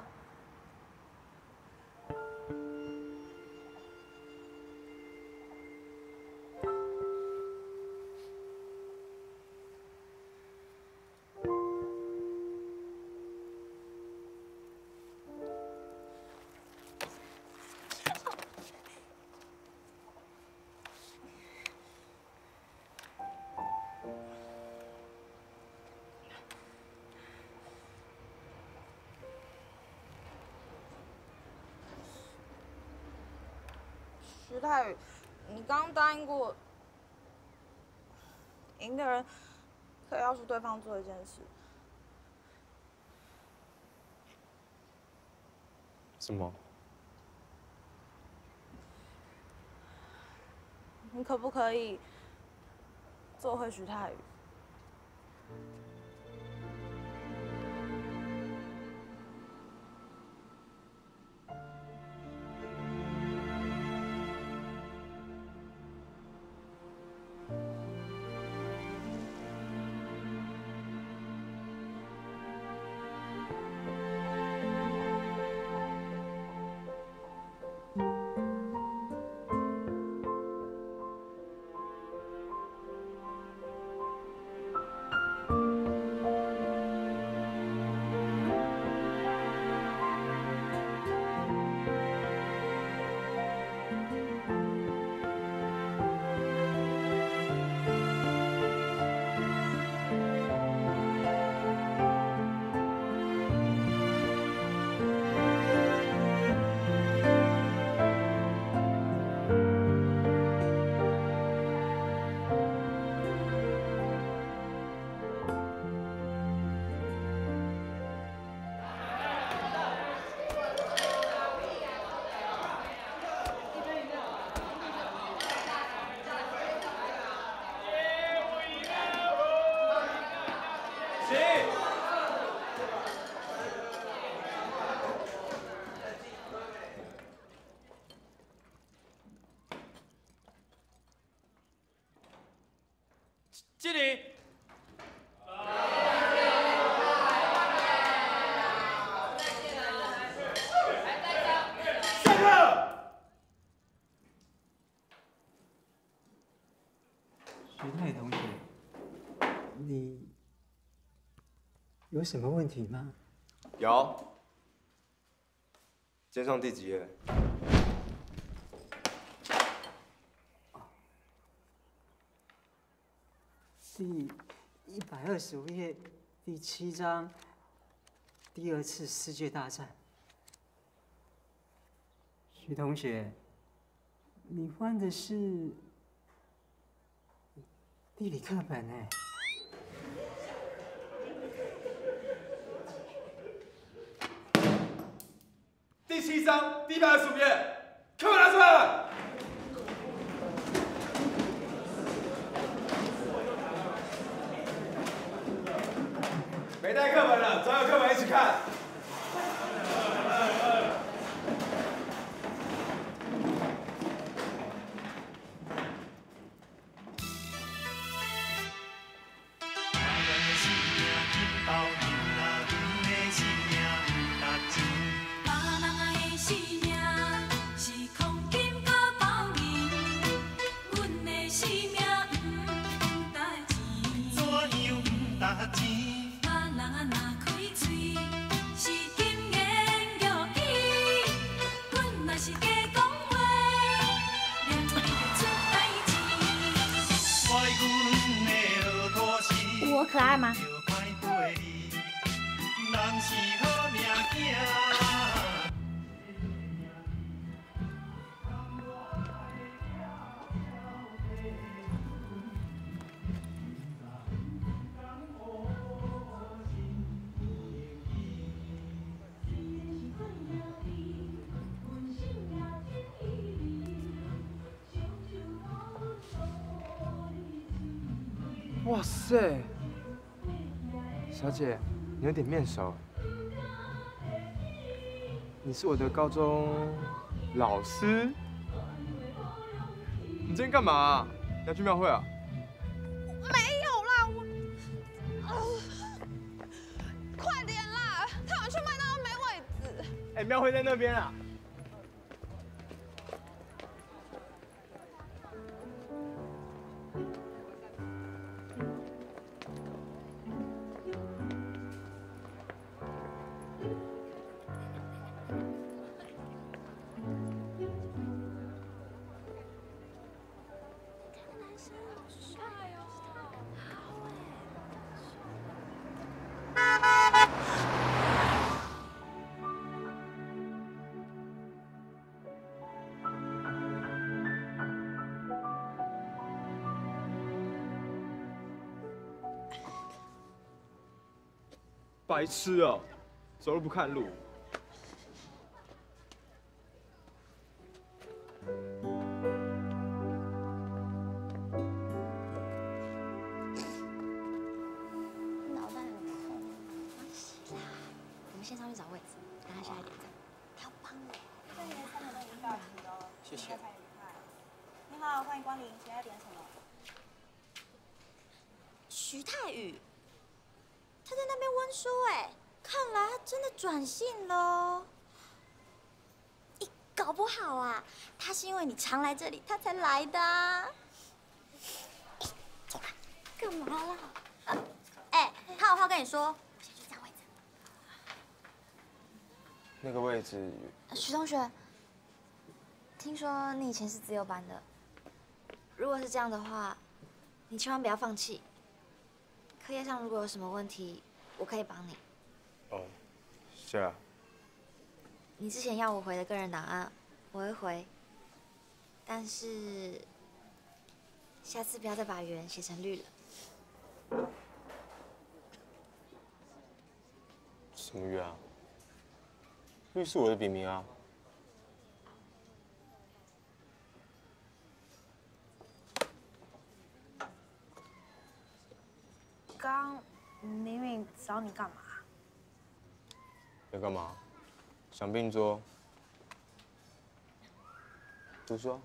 徐太宇，你刚刚答应过，赢的人可以要求对方做一件事。 什么？ 你可不可以做回徐太宇？ 经理。 下课。 徐太同学，你有什么问题吗？ 有。今天上第几页？ 第一百二十五页，第七章，第二次世界大战。徐同学，你翻的是地理课本哎。 第七章第一百二十五页，课本拿出来。没带课本的，找有课本一起看。 我可爱吗？ 哇塞，小姐，你有点面熟。你是我的高中老师？你今天干嘛、啊？你要去庙会啊？ 没有啦，我……呃、快点啦！他们去麦当劳没位置。 哎、欸，庙会在那边啊。白痴哦，走路不看路。 脑袋很空，没关系啦。我们先上去找位置，等他下来点赞。他要帮我。这里的三个都已经到齐了， 谢谢。 你好，欢迎光临，请要点什么？徐泰宇。 他在那边温书哎，看来他真的转性喽。咦，搞不好啊，他是因为你常来这里，他才来的、啊。走啦，干嘛啦？哎、呃，他有话跟你说，我先去占位置。 那个位置， 徐同学，听说你以前是自由班的，如果是这样的话，你千万不要放弃。 课业上如果有什么问题，我可以帮你。 哦，是啊。 你之前要我回的个人档案，我会回。但是，下次不要再把圆写成绿了。 什么圆啊？绿是我的笔名啊。 刚明明找你干嘛？ 要干嘛？想并桌？读书啊？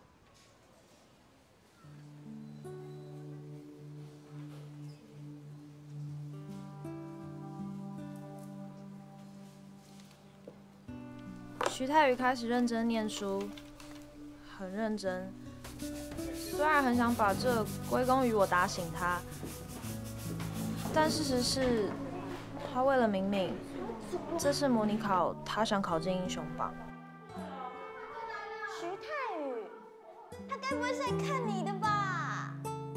徐泰宇开始认真念书，很认真。虽然很想把这归功于我打醒他。 但事实是，他为了明明，这次模拟考他想考进英雄榜。 徐泰宇，他该不会是来看你的吧？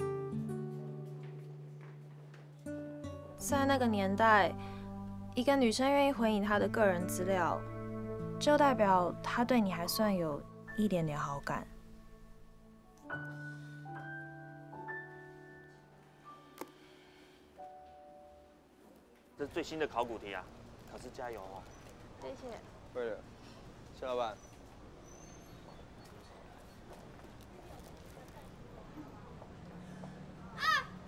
在那个年代，一个女生愿意回你她的个人资料，就代表她对你还算有一点点好感。 这是最新的考古题啊，考试加油哦！ 谢谢。 会了，谢老板。 啊！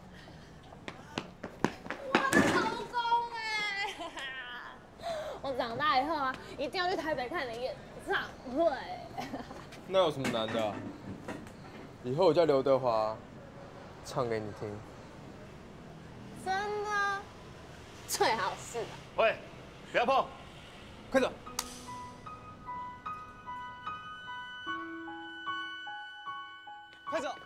我的老公哎！我长大以后啊，一定要去台北看你演唱会。 那有什么难的、啊？以后我叫刘德华，唱给你听。 真的？ 最好是的。 喂，不要碰， 快走！快走！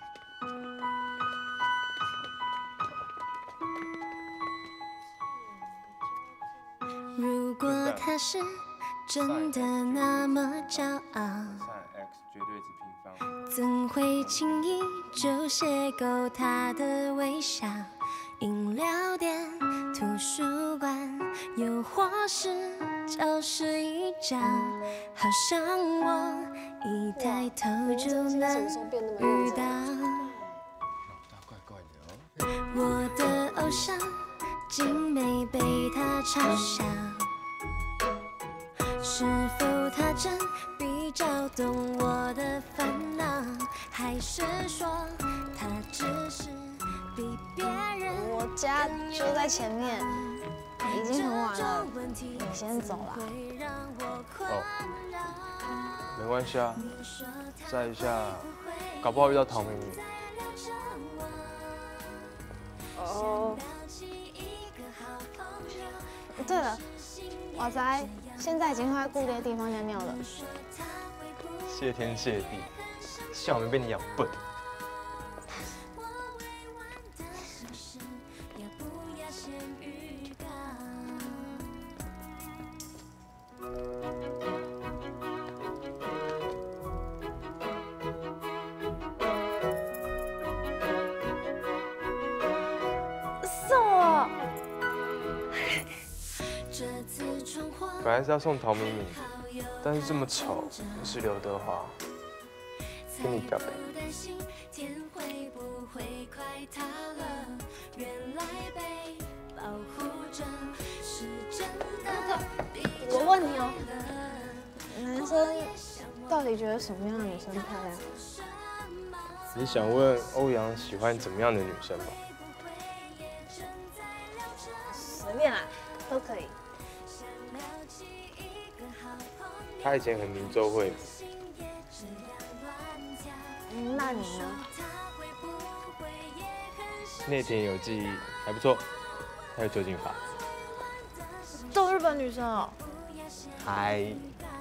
如果他是真的那么骄傲， x 绝对值平方， 怎会轻易就邂逅他的微笑？饮料店、图书馆，又或是教室一角，好像我一抬头就能遇到。我的偶像，竟没被他嘲笑。是否他真比较懂我的烦恼，还是说他只是比别人？ 我家就在前面，已经很晚了，你先走啦。 哦。 没关系啊，再一下，搞不好遇到陶明明。 哦。对了，瓦仔现在已经会在固定的地方尿尿了。 谢天谢地，幸好没被你养笨。本来是要送陶明明，但是这么丑，是刘德华，跟你表白。 我问你哦，男生到底觉得什么样的女生漂亮？ 你想问欧阳喜欢怎么样的女生吗？ 随便啦，都可以。 他以前很迷周慧。 那你呢？ 内田有纪还不错，还有周静华。 都日本女生哦。 嗨。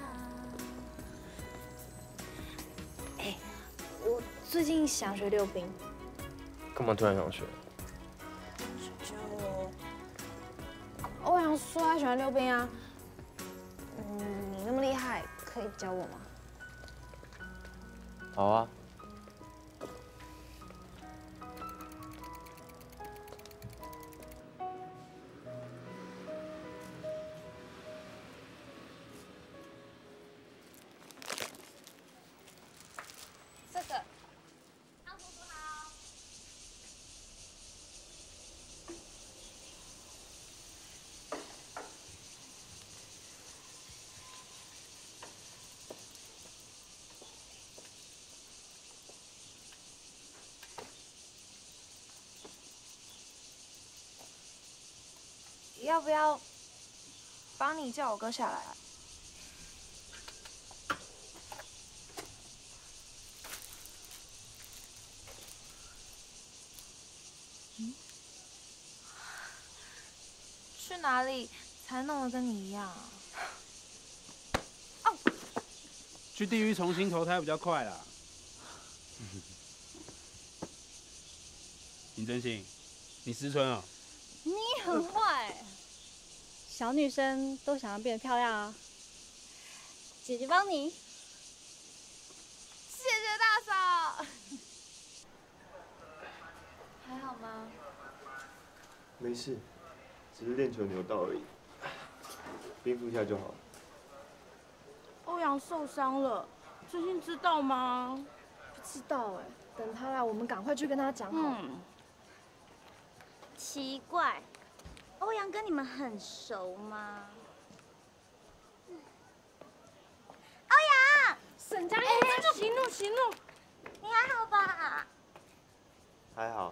哎，我最近想学溜冰。 干嘛突然想学？ 就欧阳说他喜欢溜冰啊。嗯，你那么厉害，可以教我吗？ 好啊。 这个。 要不要帮你叫我哥下来啊？嗯？去哪里才弄得跟你一样啊？ 哦，去地狱重新投胎比较快啦。林真心，你思春啊？ 你很坏。小女生都想要变得漂亮啊！姐姐帮你。 谢谢大嫂。还好吗？ 没事，只是链球扭到而已，冰敷一下就好了。 欧阳受伤了，真心知道吗？ 不知道哎，等他来，我们赶快去跟他讲好。 嗯。奇怪。欧阳跟你们很熟吗？欧阳， 沈佳宜，息怒息怒， 你还好吧？ 还好。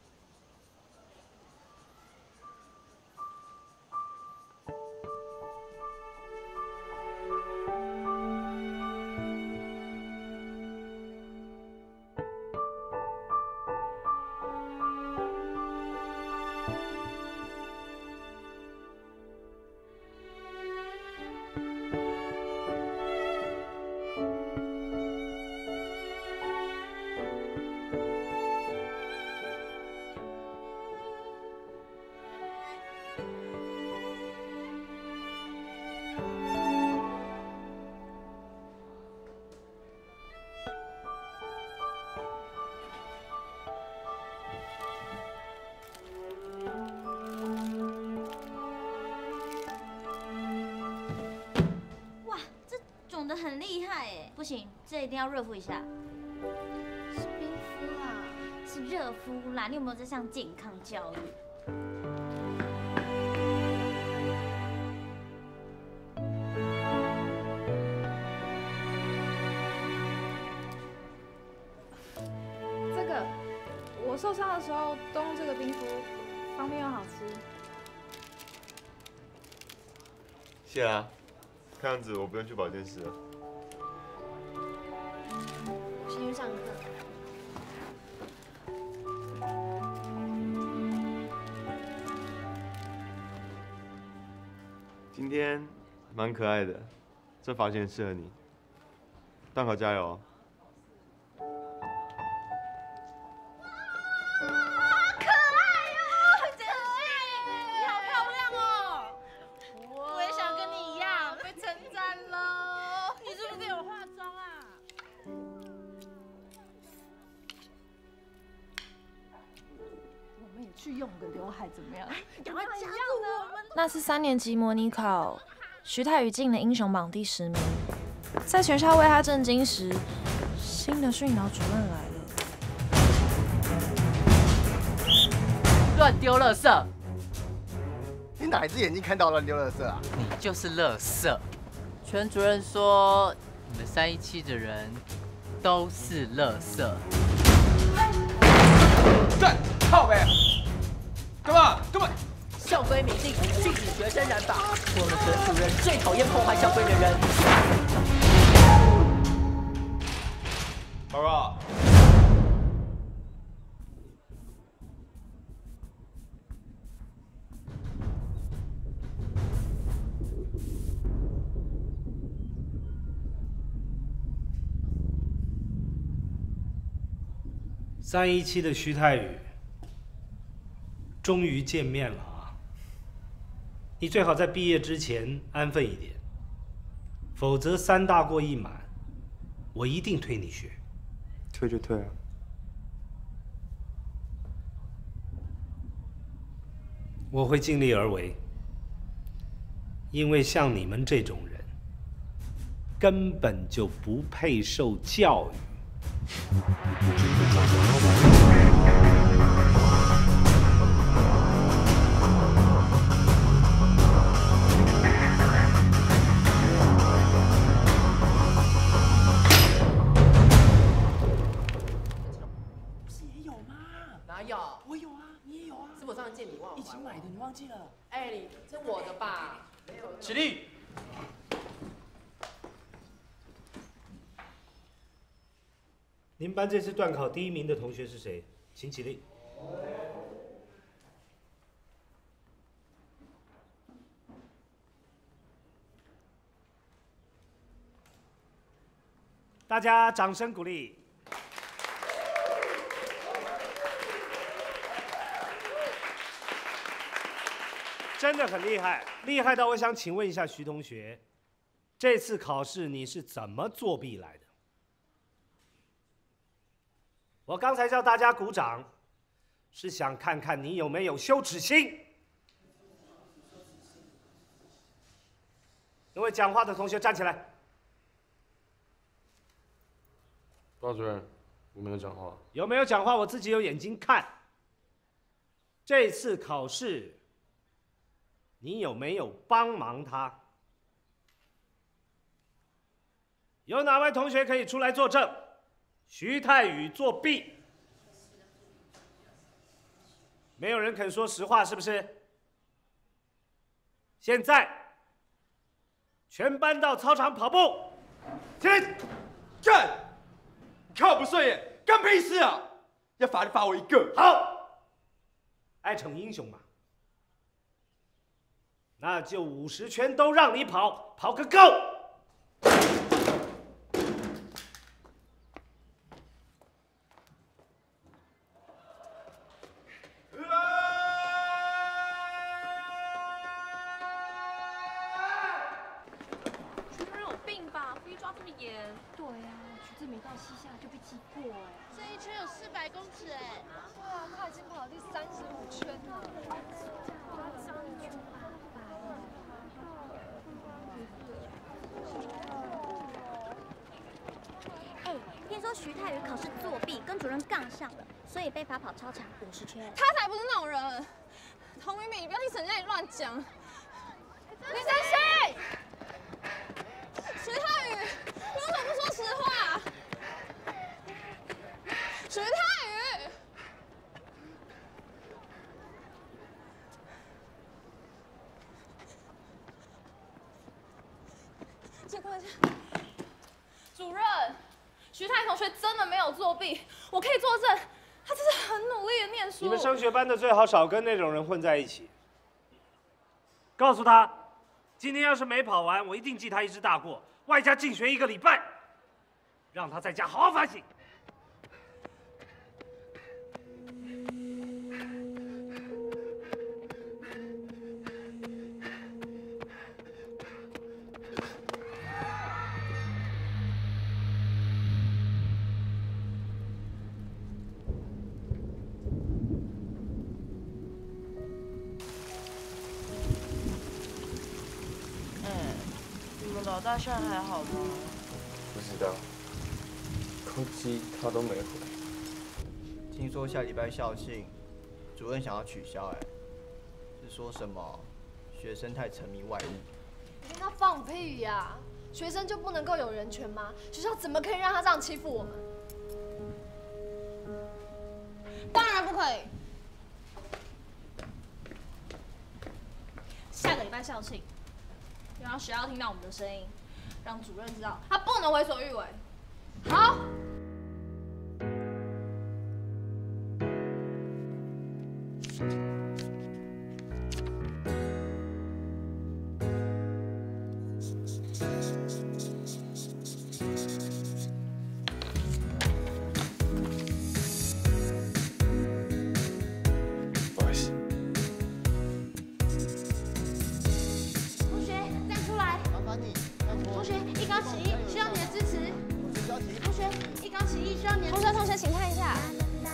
肿得很厉害哎，不行，这一定要热敷一下。是冰敷啦，是热敷啦，你有没有在上健康教育？ 这个，我受伤的时候都用这个冰敷，方便又好吃。 谢啦。看样子我不用去保健室了。 蛮可爱的，这发型适合你。段考加油哦！ 可爱哟，真是，你好漂亮哦！我也想跟你一样被称赞了。你是不是给我化妆啊？ 我们也去用个刘海怎么样？ 赶快加入我们！ 那次三年级模拟考，徐太宇进了英雄榜第十名。在全校为他震惊时，新的训导主任来了。 乱丢垃圾！ 你哪一只眼睛看到乱丢垃圾啊？ 你就是垃圾！全主任说你们三一七的人都是垃圾。 干，靠呗！干嘛？干嘛？ 校规明定，禁止学生染发。我们全主任最讨厌破坏校规的人。 报告。 三一七的徐太宇，终于见面了啊！你最好在毕业之前安分一点，否则三大过一满，我一定退你学。 退就退啊！ 我会尽力而为，因为像你们这种人，根本就不配受教育。 哪有？我有啊，你也有啊。是我上次借你忘了，一起买的，你忘记了？哎，你这我的吧？ 起立。 您班这次段考第一名的同学是谁？请起立。大家掌声鼓励。真的很厉害，厉害到我想请问一下徐同学，这次考试你是怎么作弊来的？我刚才叫大家鼓掌，是想看看你有没有羞耻心。那位讲话的同学站起来。 班主任，我没有讲话。 有没有讲话？我自己有眼睛看。这次考试，你有没有帮忙他？有哪位同学可以出来作证？徐太宇作弊，没有人肯说实话，是不是？现在，全班到操场跑步。 起来，干！你看我不顺眼，干屁事啊！要罚就罚我一个。 好，爱逞英雄嘛，那就五十圈都让你跑，跑个够！ 对呀、啊，橘子没到西夏就被记过哎。 这一圈有四百公尺哎。 对啊，他已经跑第三十五圈了。夸张，一圈八百。 哎，听说徐太宇考试作弊，跟主任杠上了，所以被罚跑操场五十圈。 他才不是那种人。童明明，你不要听沈佳宜乱讲。李晨曦，徐太宇。你为什么不说实话？徐太宇，这快点！ 主任，徐太同学真的没有作弊，我可以作证，他真是很努力的念书。 你们升学班的最好少跟那种人混在一起。告诉他， 今天要是没跑完，我一定记他一只大过，外加禁学一个礼拜，让他在家好好反省。 老大现在还好吗？ 不知道，空机他都没回。 听说下礼拜校庆，主任想要取消，哎，是说什么学生太沉迷外物？ 你他放屁呀！学生就不能够有人权吗？学校怎么可以让他这样欺负我们？ 当然不可以。下个礼拜校庆。 要让学校听到我们的声音，让主任知道他不能为所欲为。好。 不好意思。 同学，一高起义需要你的支持。同学，一高起义需要你的支持。 同学，同学，请看一下。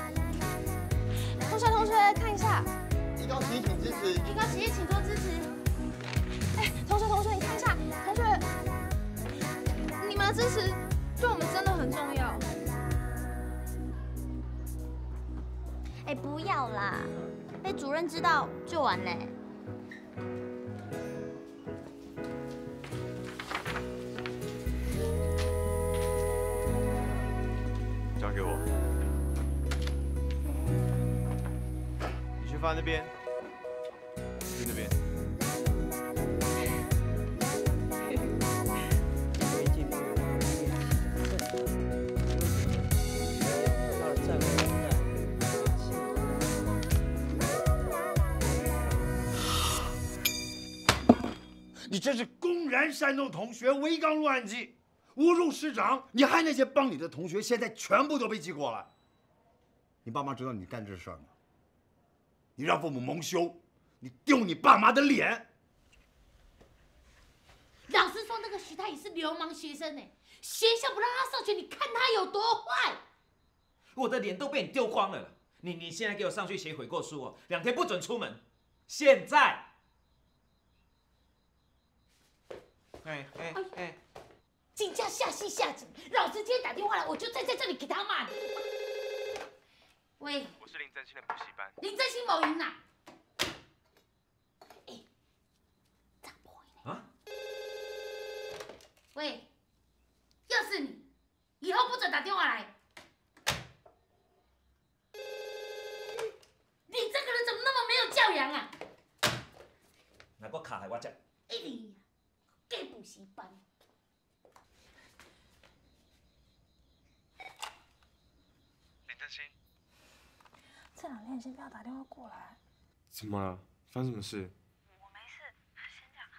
同学，同学，看一下。 一高起义，请支持。 一高起义，请多支持。 哎，同学，同学，你看一下。同学，你们的支持对我们真的很重要。 哎，不要啦，被主任知道就完嘞。 交给我，你去放那边，去那边。 你这是公然煽动同学违纲乱纪！ 侮辱师长！你害那些帮你的同学，现在全部都被记过了。你爸妈知道你干这事儿吗？你让父母蒙羞，你丢你爸妈的脸。 老师说那个徐太宇是流氓学生呢，学校不让他上学，你看他有多坏！ 我的脸都被你丢光了。你你现在给我上去写悔过书哦，两天不准出门。现在。哎哎哎。 警驾下戏下井，老师今天打电话来，我就站在这里给他骂你。喂， 我是林真心的补习班。 林真心某云呐。哎，咋不回来？啊？喂，要是你，以后不准打电话来。你这个人怎么那么没有教养啊？ 那我卡害我讲。 哎呀，给补习班。 这两天你先不要打电话过来。 怎么了？发生什么事？ 我没事，先这样。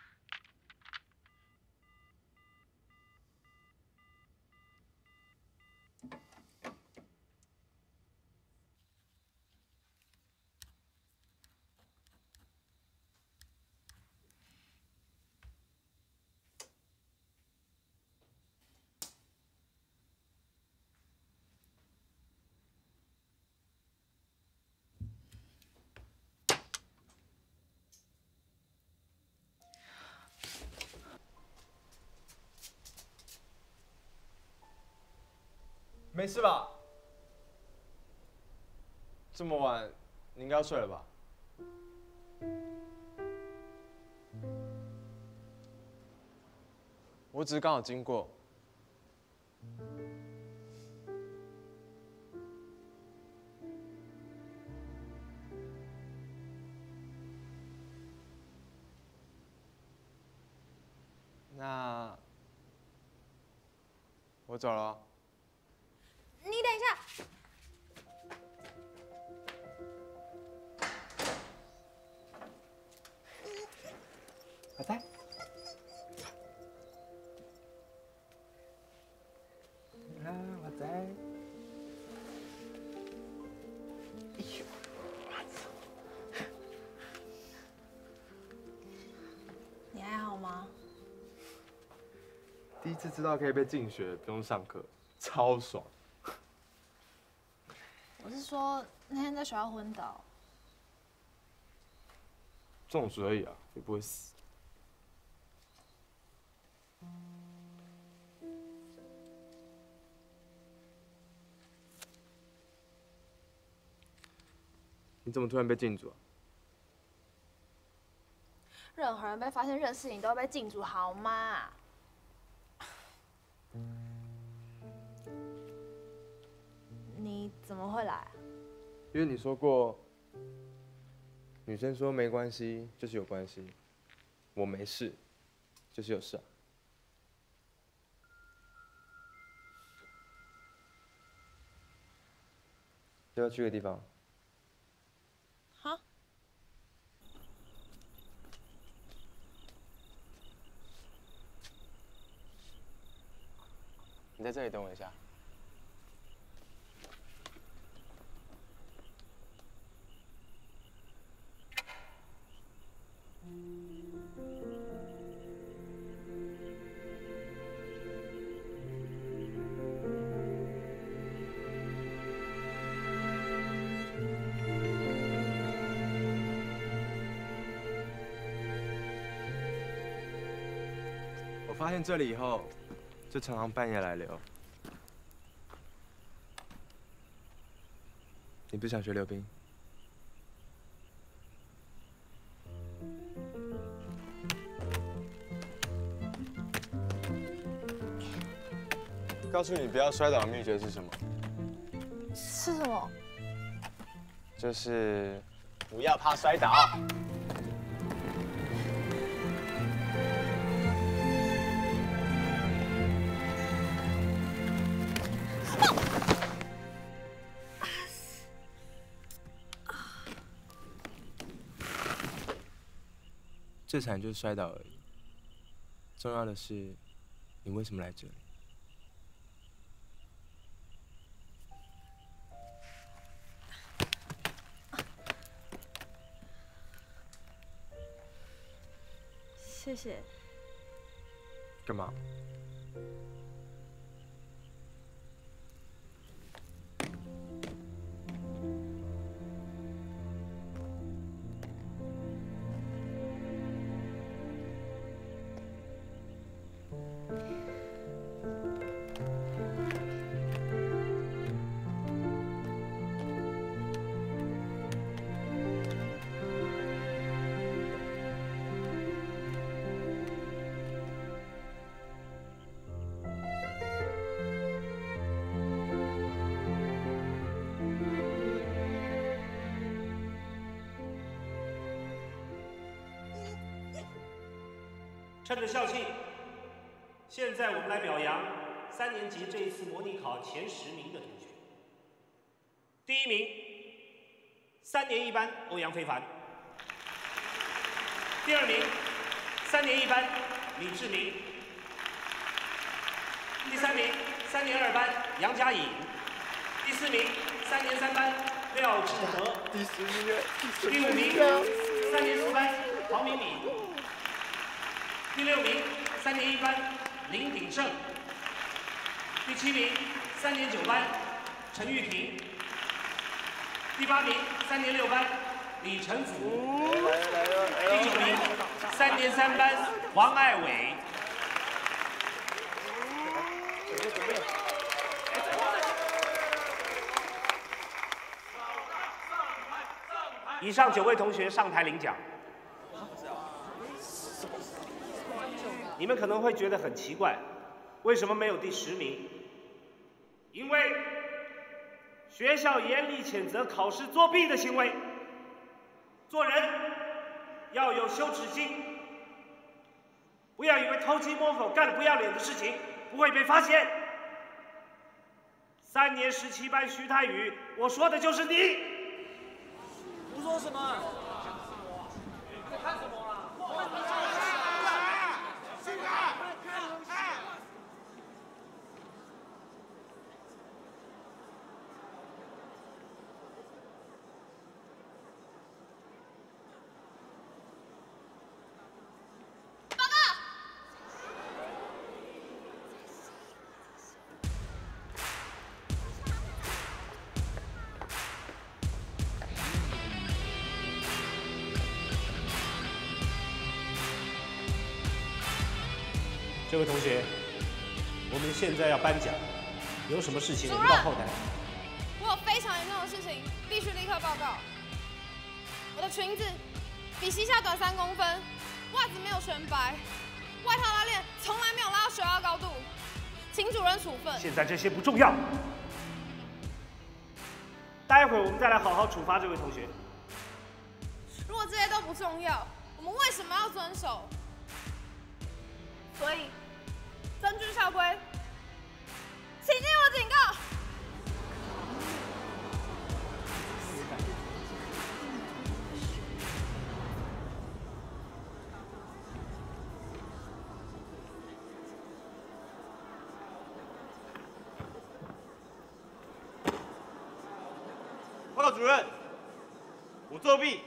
没事吧？这么晚，你应该要睡了吧？我只是刚好经过。那我走了。 你等一下， 阿呆， 啊，我在。哎呦， 你还好吗？ 第一次知道可以被禁学，不用上课，超爽。 我是说那天在学校昏倒。 中暑而已啊，也不会死。你怎么突然被禁足啊？ 任何人被发现认识你都会被禁足，好吗？你怎么会来？ 因为你说过，女生说没关系就是有关系，我没事就是有事啊。要不要去个地方？ 哈？ 你在这里等我一下。 我发现这里以后，就常常半夜来溜。你不想学溜冰？ 告诉你不要摔倒的秘诀是什么？ 是什么？ 就是不要怕摔倒。 最惨就是摔倒而已，重要的是，你为什么来这里？ 谢谢。 干嘛？ 趁着校庆，现在我们来表扬三年级这一次模拟考前十名的同学。第一名，三年一班欧阳非凡；第二名，三年一班李志明；第三名，三年二班杨佳颖；第四名，三年三班廖志德； 第十名， 第五名，三年四班黄敏敏。第六名，三年一班林鼎盛；第七名，三年九班陈玉婷；第八名，三年六班李晨甫；第九名，三年三班黄爱伟。以上九位同学上台领奖。你们可能会觉得很奇怪，为什么没有第十名？因为学校严厉谴责考试作弊的行为。做人要有羞耻心，不要以为偷鸡摸狗干了不要脸的事情不会被发现。三年十七班徐泰宇，我说的就是你。 胡说什么？你在看什么啦？ 这位同学，我们现在要颁奖，有什么事情我们主任到后台。 我有非常严重的事情，必须立刻报告。我的裙子比膝下短三公分，袜子没有全白，外套拉链从来没有拉到学校高度，请主任处分。 现在这些不重要，待会儿我们再来好好处罚这位同学。 如果这些都不重要，我们为什么要遵守？所以，根据校规，请听我警告。 报告主任，我作弊，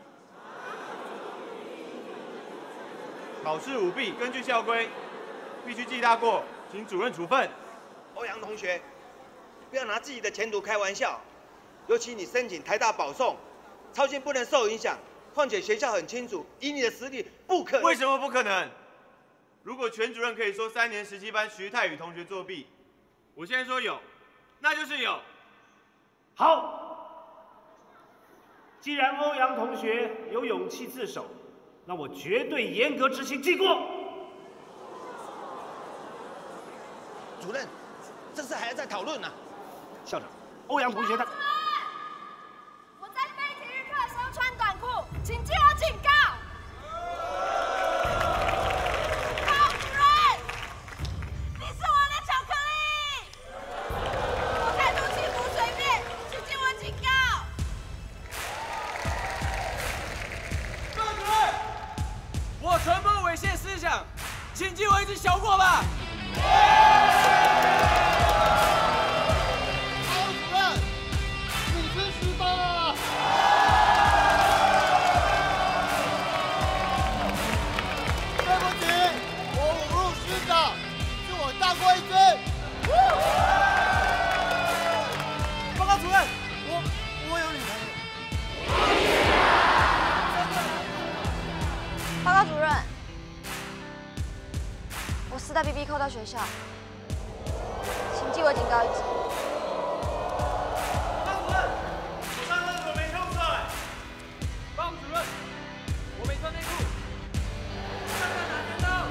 考试舞弊，根据校规，必须记大过，请主任处分。 欧阳同学，不要拿自己的前途开玩笑，尤其你申请台大保送，操心不能受影响。况且学校很清楚，以你的实力不可能。 为什么不可能？如果全主任可以说三年十七班徐泰宇同学作弊，我现在说有，那就是有。 好。既然欧阳同学有勇气自首，那我绝对严格执行记过。 主任，这事还要再讨论呢。 校长，欧阳同学他…… 我在非体育课的时候穿短裤，请记我警告。高主任，你是我的巧克力，我态度轻浮随便，请记我警告。 我传播猥亵思想，请记我一只小过吧。 高主任，你真失败了。对不起，我侮辱师长，是我大过一针。报告主任，我我有女朋友。 报告主任，我私带 B B 扣到学校，请记我警告一次。 班主任，我上厕所没冲水。 班主任，我没穿内裤。站在哪边呢？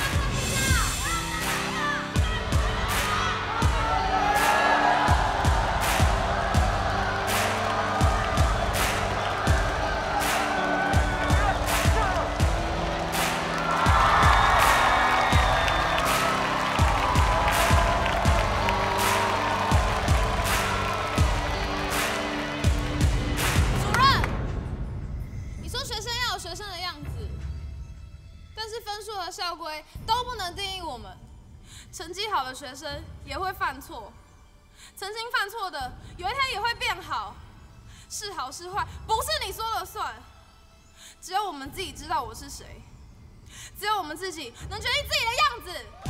校规都不能定义我们，成绩好的学生也会犯错，曾经犯错的有一天也会变好，是好是坏不是你说了算，只有我们自己知道我是谁，只有我们自己能决定自己的样子。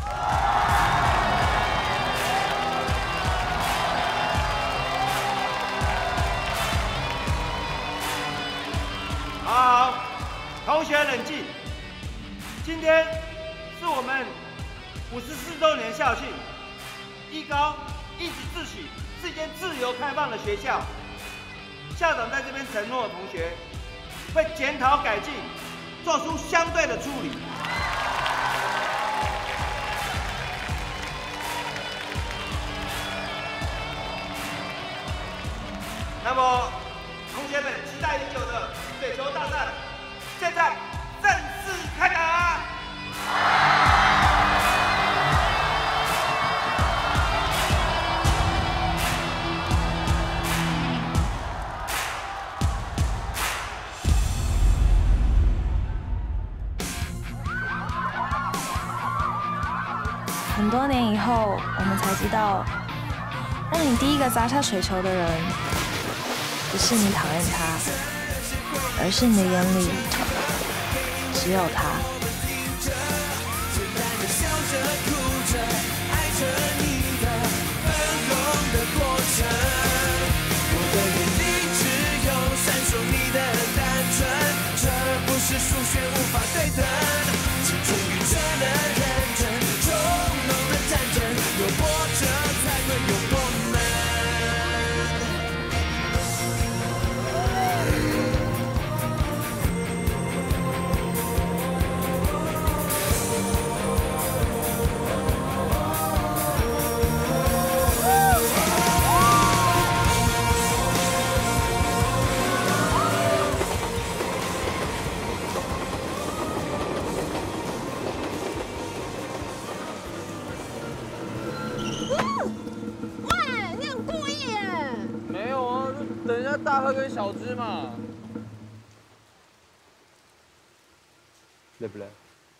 好，同学冷静。今天是我们五十四周年校庆，艺高一直自诩是一间自由开放的学校。校长在这边承诺，同学会检讨改进，做出相对的处理。那么，同学们期待已久的水球大战，现在正式开打！ 很多年以后，我们才知道，让你第一个砸下水球的人，不是你讨厌他，而是你的眼里只有他。 是数学无法对等，青春愚蠢的认真。 等一下大喝跟小芝嘛。 累不累？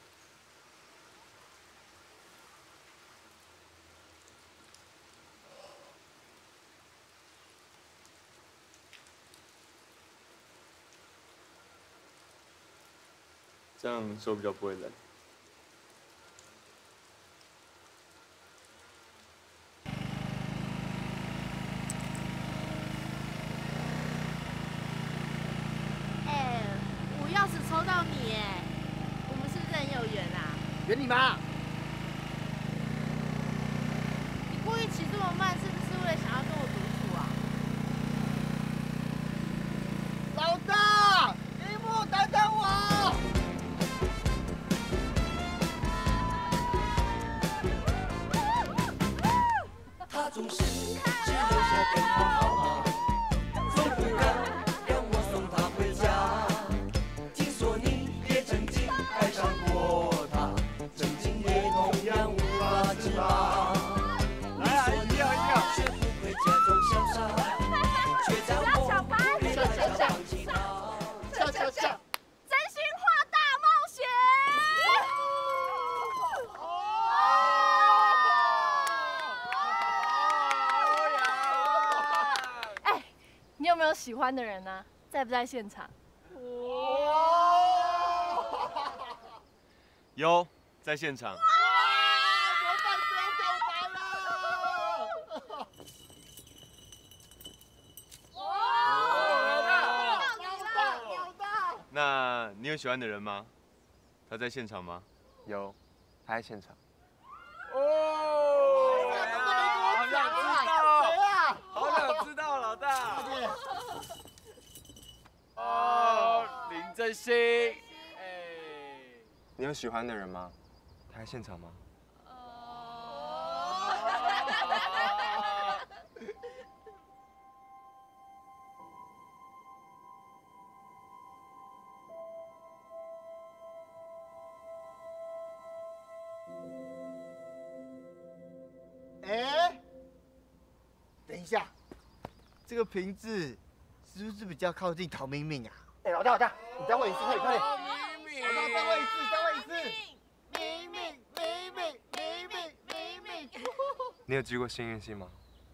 这样手比较不会冷。 哎，我钥匙抽到你哎，我们是不是很有缘啊？ 圆你妈！ 你故意骑这么慢，是不是为了想要跟我独处啊？ 老大，一木等等我！ 他总是只留下电话号码，从不敢让我送他回家。听说你也曾经爱上过他，曾经也同样无法自拔。 来啊，一票一票！ 学不会假装潇洒，却在我背后忘记他。 跳跳跳！ 真心话大冒险！哎，你有没有喜欢的人呢？在不在现场？ 有，在现场。那你有喜欢的人吗？他在现场吗？ 有，他在现场。 哦， 好想知道，谁啊？ 好想知道老大。 快点！ 哦，林真心。 你有喜欢的人吗？他在现场吗？ 哎，等一下，这个瓶子是不是比较靠近陶明明啊？哎，老大老大，你再问一次，快点快点！老大再问一次，再问一次！明明明明明明明明！ 你有寄过幸运信吗？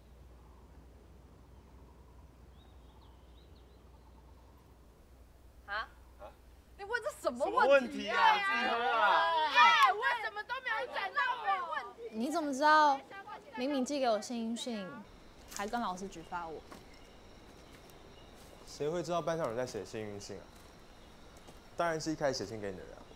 啊？你问这什么什么问题问题啊？自己喝啊！ 哎，为什么都没有讲到我问题？ 你怎么知道明明寄给我幸运信，还跟老师举发我？ 谁会知道班上有人在写幸运信啊？当然是一开始写信给你的人啊。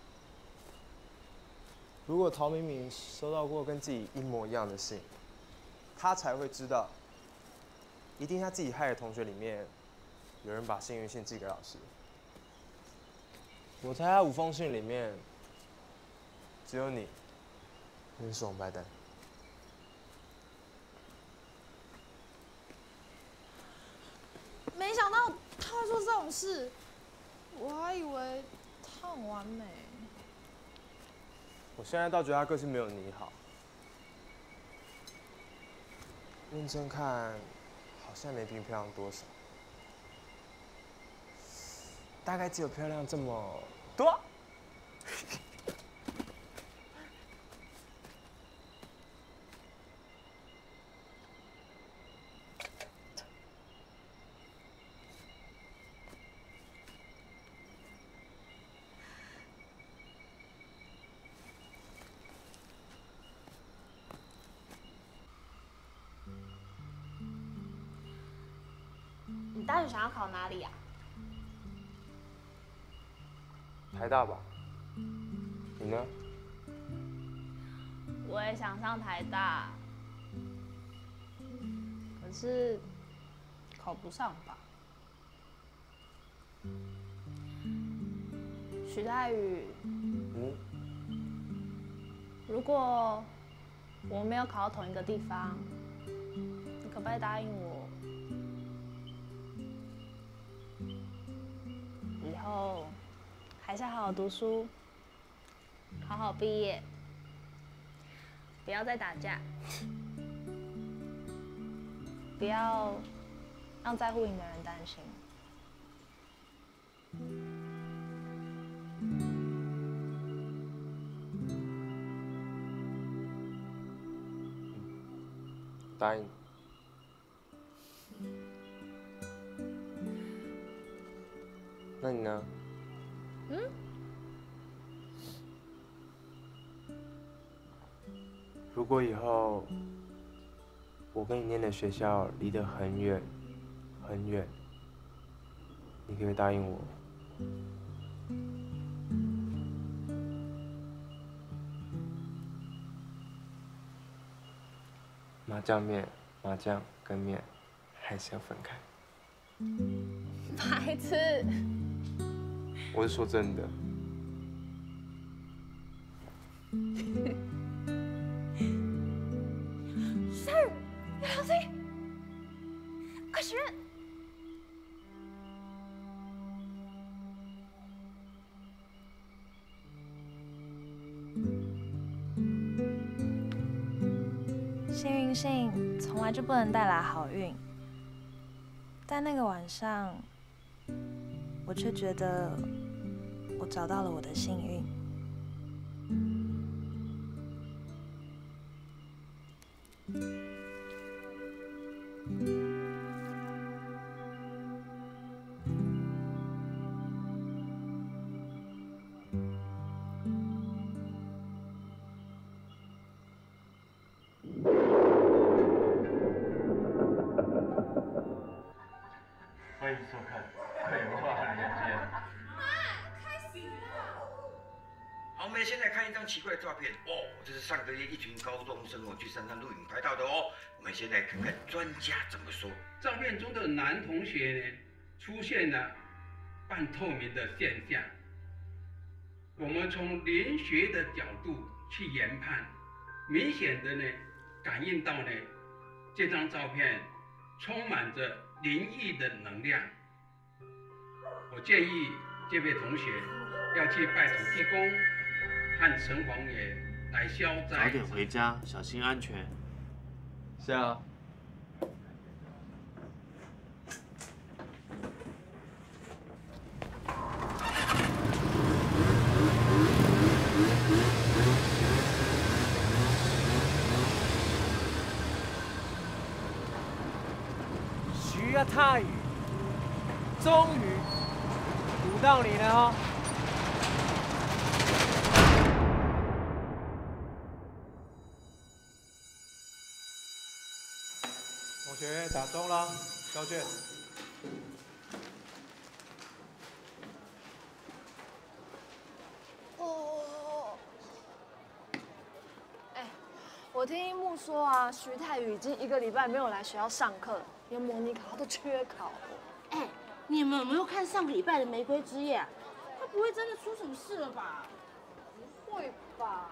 如果陶明明收到过跟自己一模一样的信，他才会知道，一定他自己害的同学里面，有人把幸运信寄给老师。我猜他五封信里面，只有你，你是王八蛋。 没想到他会做这种事，我还以为他很完美。 我现在倒觉得他个性没有你好。认真看，好像没比你漂亮多少，大概只有漂亮这么多。 你大学想要考哪里啊？ 台大吧？你呢？ 我也想上台大，可是考不上吧？徐太宇， 嗯， 如果我们没有考到同一个地方，你可不可以答应我，以后还是好好读书，好好毕业，不要再打架，不要让在乎你的人担心。 答应。那你呢？ 嗯？ 如果以后我跟你念的学校离得很远很远，你可不可以答应我？麻酱面，麻酱跟面还是要分开。 白痴！ 我是说真的。 徐太宇，别小心！快许愿！幸运信从来就不能带来好运，但那个晚上，我却觉得我找到了我的幸运。 欢迎收看《废话连篇》。 好，我们现在看一张奇怪的照片哦，这是上个月一群高中生哦去山上露营拍到的哦。我们先来看看专家怎么说。 照片中的男同学呢，出现了半透明的现象。我们从灵学的角度去研判，明显的呢感应到呢这张照片充满着灵异的能量。我建议这位同学要去拜土地公和城隍爷来消灾。 早点回家，小心安全。 是啊。 徐太宇，终于堵到你了哦！同学打钟了，交卷。 哦。哎，我听樱木说啊，徐太宇已经一个礼拜没有来学校上课了，连模拟考他都缺考。 哎，你们有没有看上个礼拜的《玫瑰之夜》啊？他不会真的出什么事了吧？ 不会吧？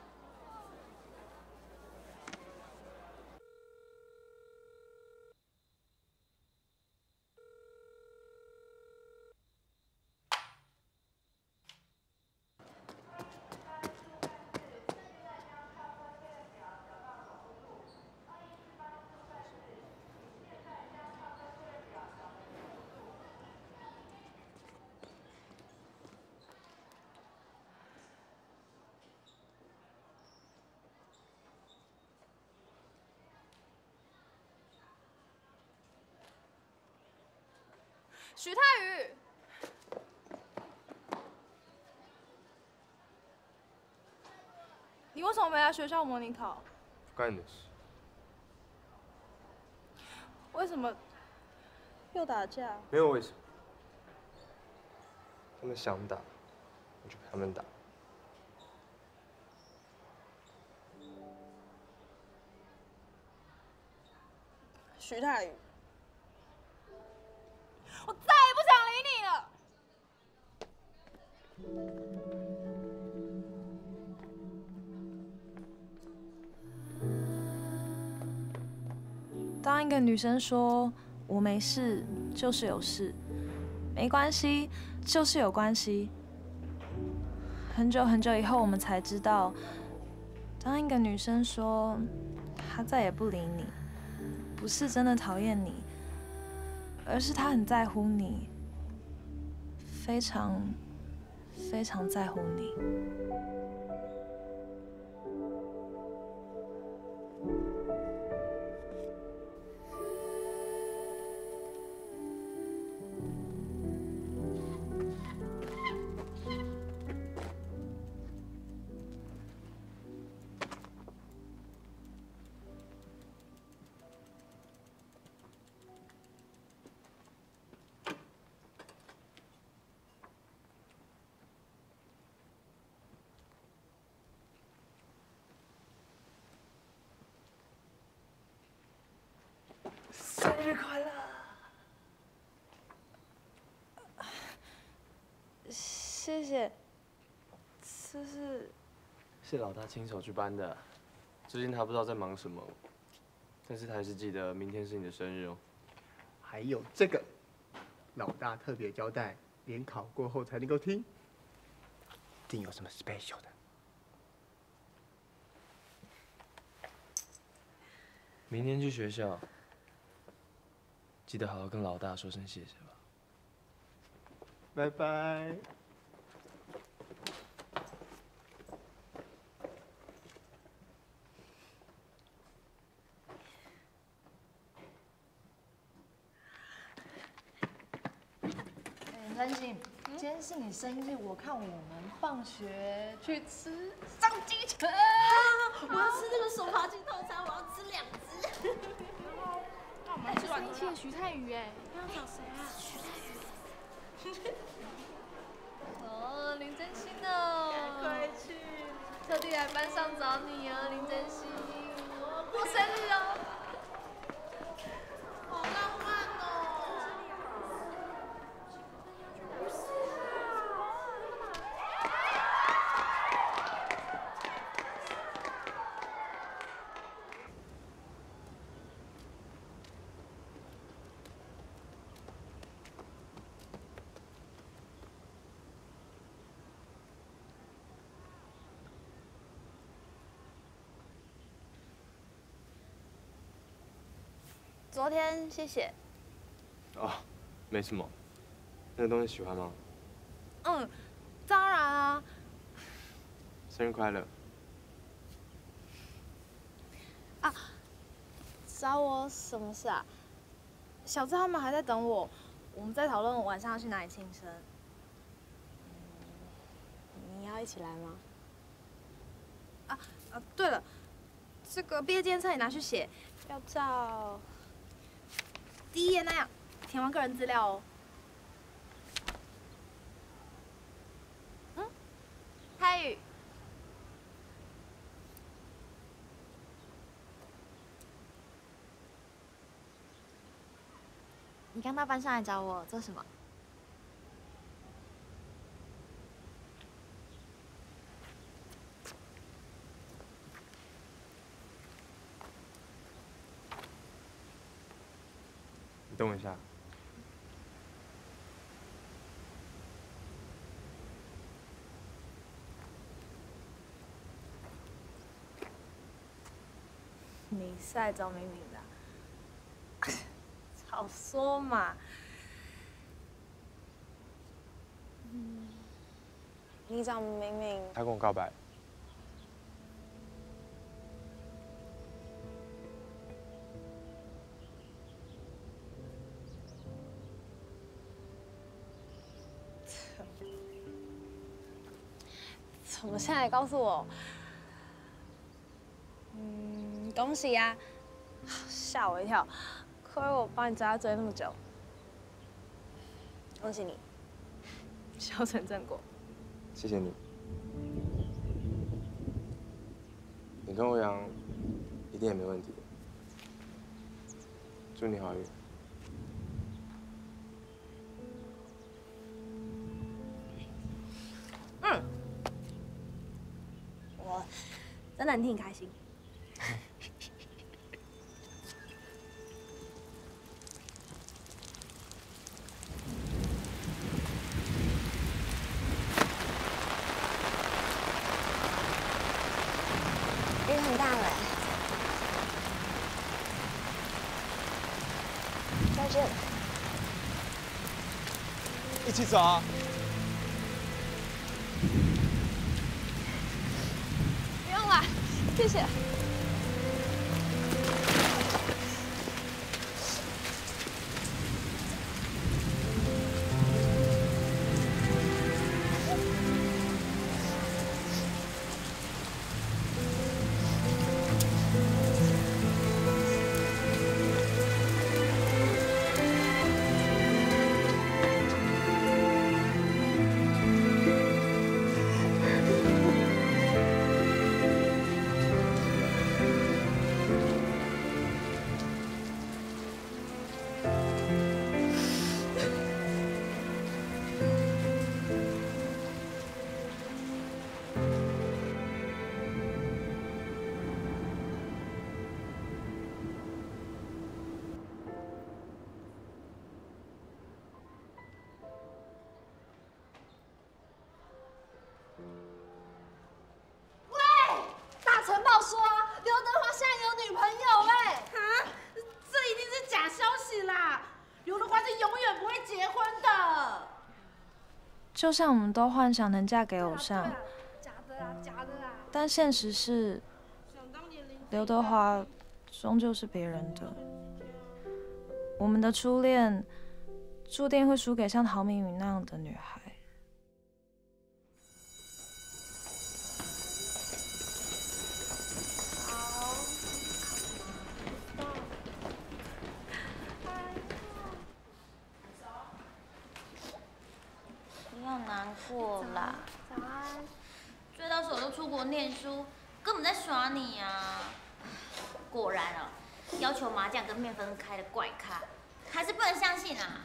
徐太宇，你为什么没来学校模拟考？ 不干你的事。 为什么又打架？ 没有为什么。他们想打，我就陪他们打。 徐太宇。我再也不想理你了。当一个女生说“我没事，就是有事”，没关系，就是有关系。很久很久以后，我们才知道，当一个女生说她再也不理你，不是真的讨厌你。 而是他很在乎你，非常非常在乎你。 生日快乐！ 谢谢。这是是老大亲手去搬的。最近他不知道在忙什么，但是他还是记得明天是你的生日哦。 还有这个，老大特别交代，联考过后才能够听，一定有什么 special 的。 明天去学校，记得好好跟老大说声谢谢吧。 拜拜。 真心，今天是你生日，我看我们放学去吃上鸡腿。 我要吃这个手扒鸡套餐，我要吃两只。 那我们去生一期的徐太宇哎，要找谁啊？徐太宇。 哦，林真心哦， 赶快去， 特地来班上找你哦，林真心，我过生日哦。 好浪漫哦。 昨天谢谢。 哦，没什么。那个东西喜欢吗？ 嗯，当然啊。 生日快乐。 啊，找我什么事啊？小智他们还在等我，我们在讨论晚上要去哪里庆生。嗯，你要一起来吗？啊啊，对了，这个毕业纪念册你拿去写，要照第一页那样填完个人资料哦。嗯，泰宇。 你刚到班上来找我做什么？ 你等我一下。 你是来找明明的啊？早说嘛！嗯，你找明明？ 他跟我告白。 怎么现在告诉我？嗯，恭喜呀！吓我一跳，亏我帮你追他追那么久。恭喜你，修成正果。 谢谢你。你跟欧阳一定也没问题。祝你好运。 嗯，我真的很替你开心。 雨很大了，再见。 一起走啊！ 不用了，谢谢。 就像我们都幻想能嫁给偶像， 假的啦，假的啦。 但现实是，刘德华终究是别人的。我们的初恋，注定会输给像陶明宇那样的女孩。 不要难过啦。早安。追到手都出国念书，根本在耍你啊！果然哦，要求麻将跟面分开的怪咖，还是不能相信啊！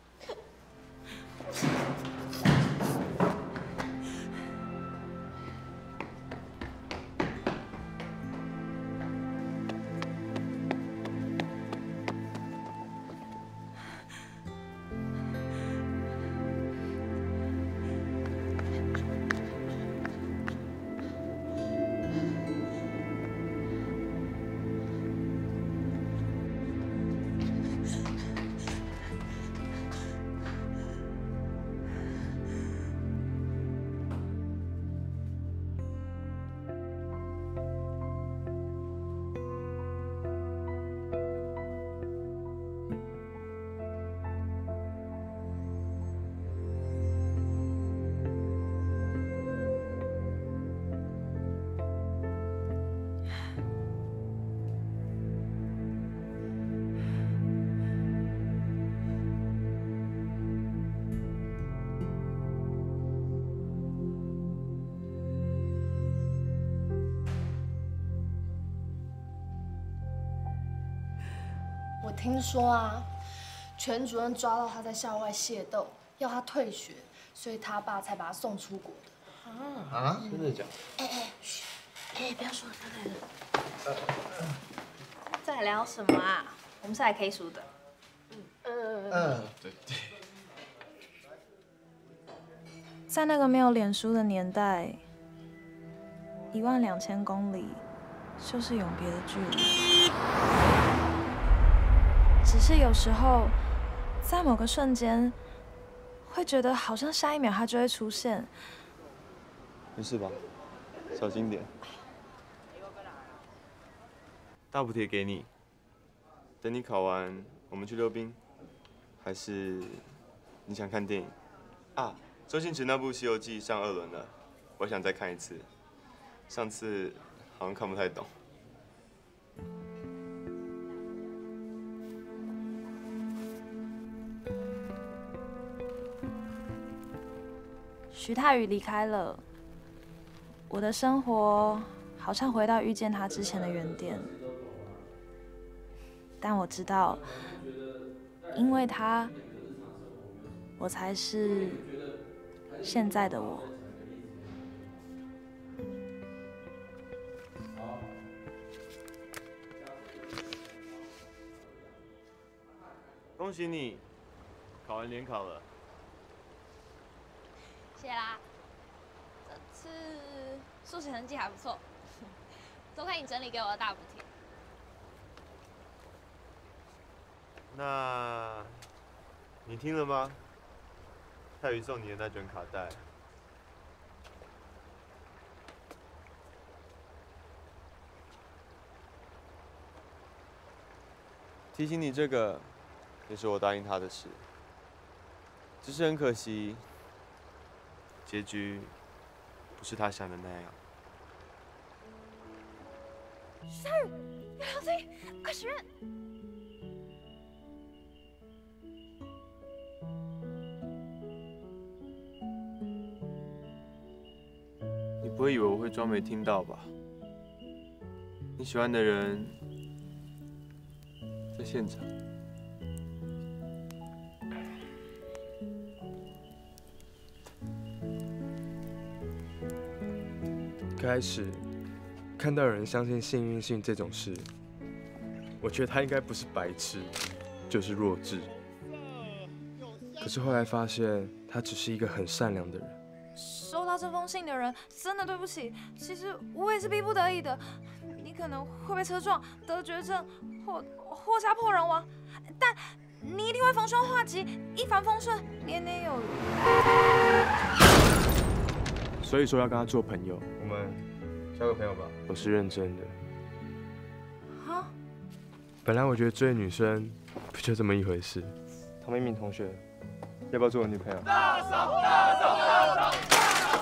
我听说啊，全主任抓到他在校外械斗，要他退学，所以他爸才把他送出国的。 啊？啊？ 真的假的？ 哎哎，嘘，哎，不要说，他来了。 在聊什么啊？我们是来 K 书的。 嗯嗯，对对。 在那个没有脸书的年代，一万两千公里就是永别的距离。只是有时候，在某个瞬间，会觉得好像下一秒它就会出现。 没事吧？小心点。大补贴给你，等你考完，我们去溜冰。还是你想看电影？啊，周星驰那部《西游记》上二轮了，我想再看一次。上次好像看不太懂。 徐太宇离开了，我的生活好像回到遇见他之前的原点。但我知道，因为他，我才是现在的我。 恭喜你，考完联考了。 谢啦，这次数学成绩还不错，多亏你整理给我的大补贴。 那，你听了吗？ 泰宇送你的那卷卡带。提醒你这个，也是我答应他的事。只是很可惜，结局不是他想的那样。 徐泰宇，你小心，快许愿！ 你不会以为我会装没听到吧？你喜欢的人在现场。 开始看到有人相信幸运性这种事，我觉得他应该不是白痴，就是弱智。可是后来发现，他只是一个很善良的人。 收到这封信的人，真的对不起。其实我也是逼不得已的。你可能会被车撞、得绝症，或或家破人亡，但你一定会逢凶化吉，一帆风顺，年年有余。 所以说要跟他做朋友，我们交个朋友吧。我是认真的。 啊？ 本来我觉得追女生不就这么一回事。唐明明同学，要不要做我女朋友？ 大嫂，大嫂，大嫂！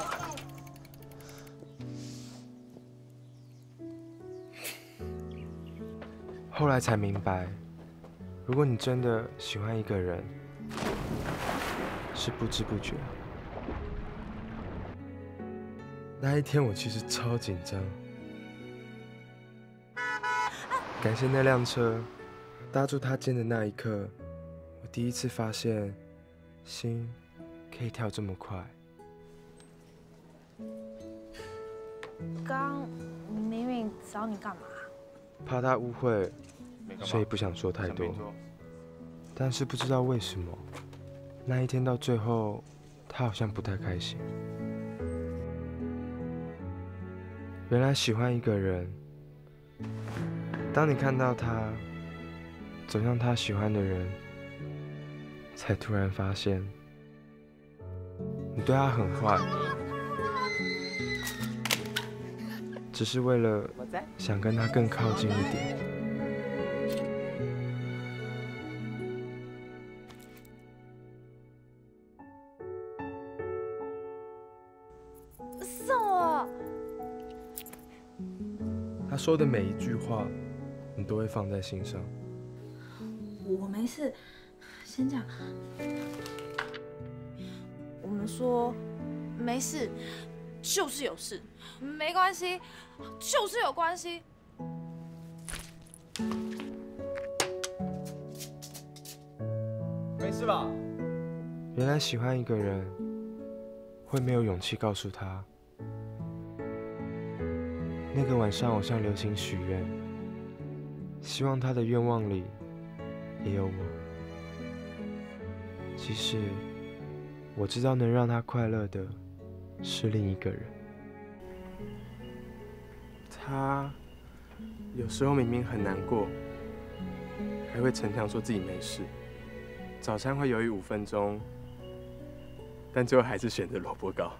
后来才明白，如果你真的喜欢一个人，是不知不觉。那一天我其实超紧张，感谢那辆车，搭住他肩的那一刻，我第一次发现，心可以跳这么快。 刚明明找你干嘛？ 怕他误会，所以不想说太多。但是不知道为什么，那一天到最后，他好像不太开心。原来喜欢一个人，当你看到他走向他喜欢的人，才突然发现，你对他很坏，只是为了想跟他更靠近一点。 送我。 他说的每一句话，你都会放在心上。 我没事，先讲。我们说没事，就是有事，没关系，就是有关系。 没事吧？原来喜欢一个人，会没有勇气告诉他。那个晚上，我向流星许愿，希望他的愿望里也有我。其实我知道，能让他快乐的是另一个人。他有时候明明很难过，还会逞强说自己没事。早餐会犹豫五分钟，但最后还是选择萝卜糕。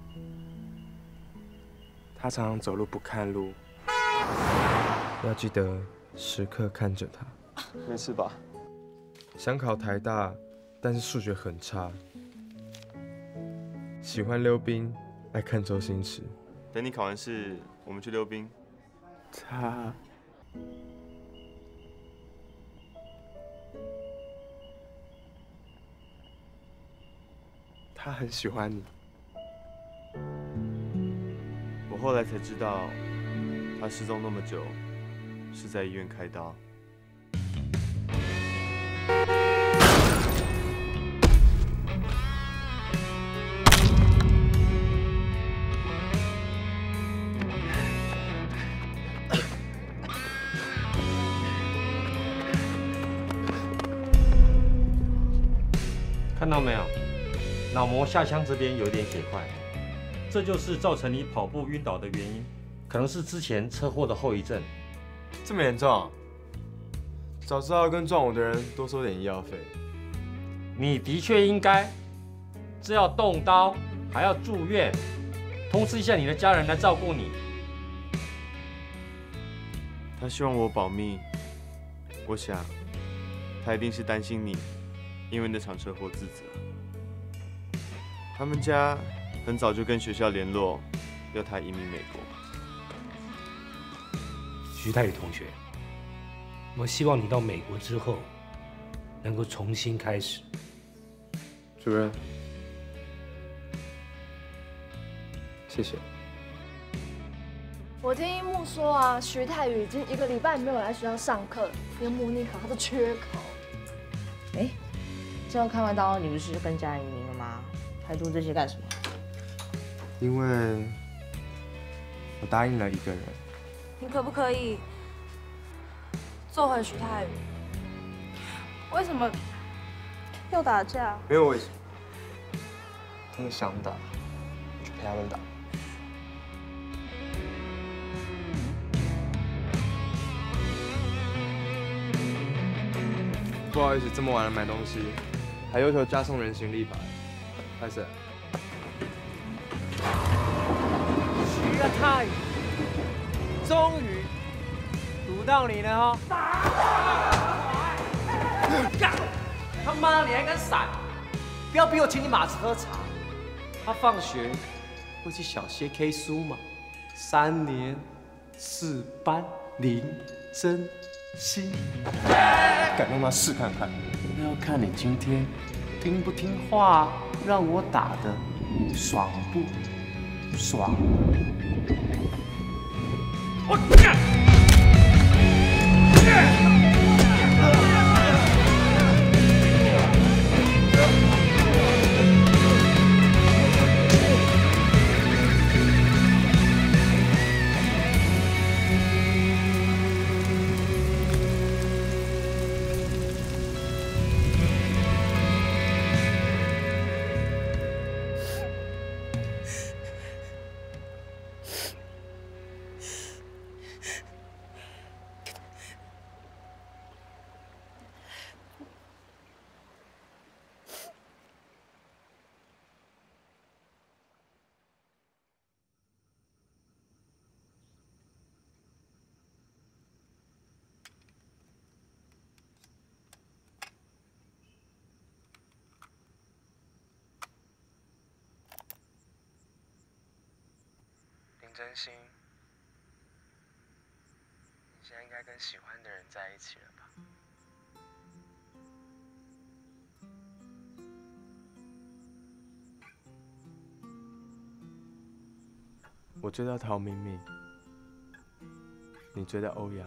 他常常走路不看路，要记得时刻看着他。 没事吧？ 想考台大，但是数学很差。喜欢溜冰，爱看周星驰。 等你考完试，我们去溜冰。 他他很喜欢你。 我后来才知道，他失踪那么久，是在医院开刀。 看到没有？脑膜下腔这边有一点血块，这就是造成你跑步晕倒的原因，可能是之前车祸的后遗症。 这么严重？早知道跟撞我的人多收点医药费。 你的确应该， 这要动刀，还要住院，通知一下你的家人来照顾你。 他希望我保密，我想他一定是担心你因为那场车祸自责。他们家很早就跟学校联络，要他移民美国。 徐泰宇同学，我希望你到美国之后能够重新开始。 主任，谢谢。 我听樱木说啊，徐泰宇已经一个礼拜没有来学校上课，连模拟考他都缺考。 哎，这要看完刀，你不是跟家人移民了吗？还做这些干什么？ 因为我答应了一个人。 你可不可以做回徐泰宇？为什么又打架？ 没有为什么，他们想打，就陪他们打。不好意思，这么晚了买东西，还要求加送人形立牌，拍摄。 徐啊泰宇，终于堵到你了哈！ 干！他妈你还敢闪？不要逼我请你马子喝茶。他放学会去小歇 K 书吗？三年四班林真心。 敢他妈试看看？ 那要看你今天听不听话，让我打的爽不爽？我干！ 真心，你现在应该跟喜欢的人在一起了吧？我追到陶明明，你追到欧阳，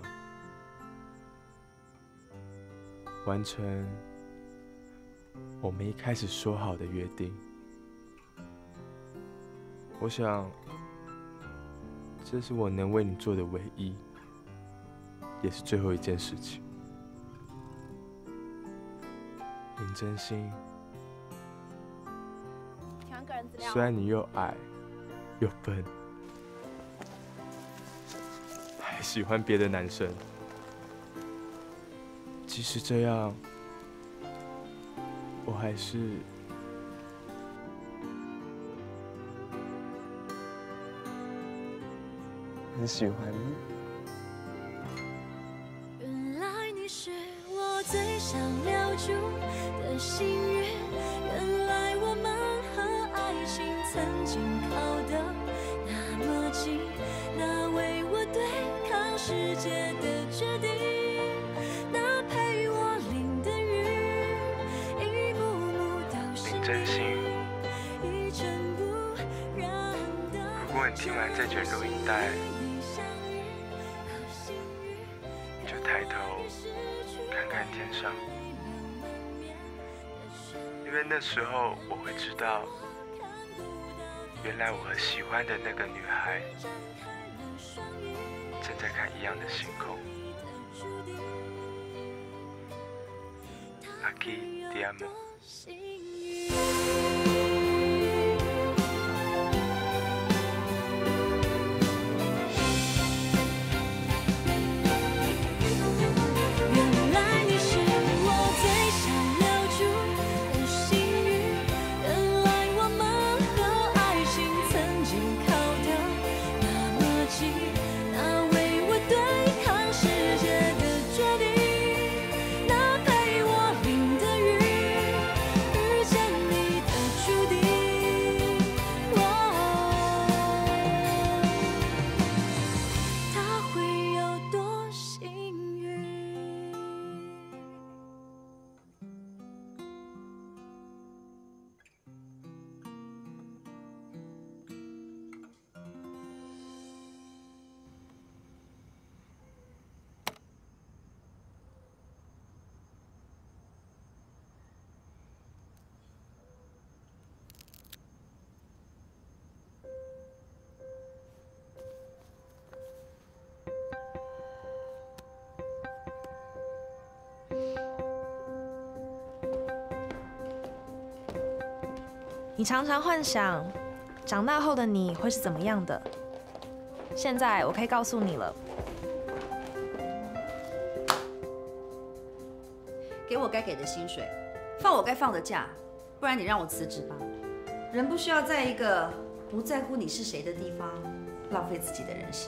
完成我们一开始说好的约定。我想。这是我能为你做的唯一，也是最后一件事情。林真心，虽然你又矮又笨，还喜欢别的男生，即使这样，我还是。很喜欢你。 原来你是我最想留住的幸运，原来我们和爱情曾经靠得那么近，那为我对抗世界的决定，那陪我淋的雨，一幕幕都是你，一尘不染的。 如果你听完这卷录音带，抬头看看天上，因为那时候我会知道，原来我和喜欢的那个女孩正在看一样的星空。Aquí te amo。 原来你常常幻想长大后的你会是怎么样的。现在我可以告诉你了。 给我该给的薪水，放我该放的假，不然你让我辞职吧。人不需要在一个不在乎你是谁的地方浪费自己的人生。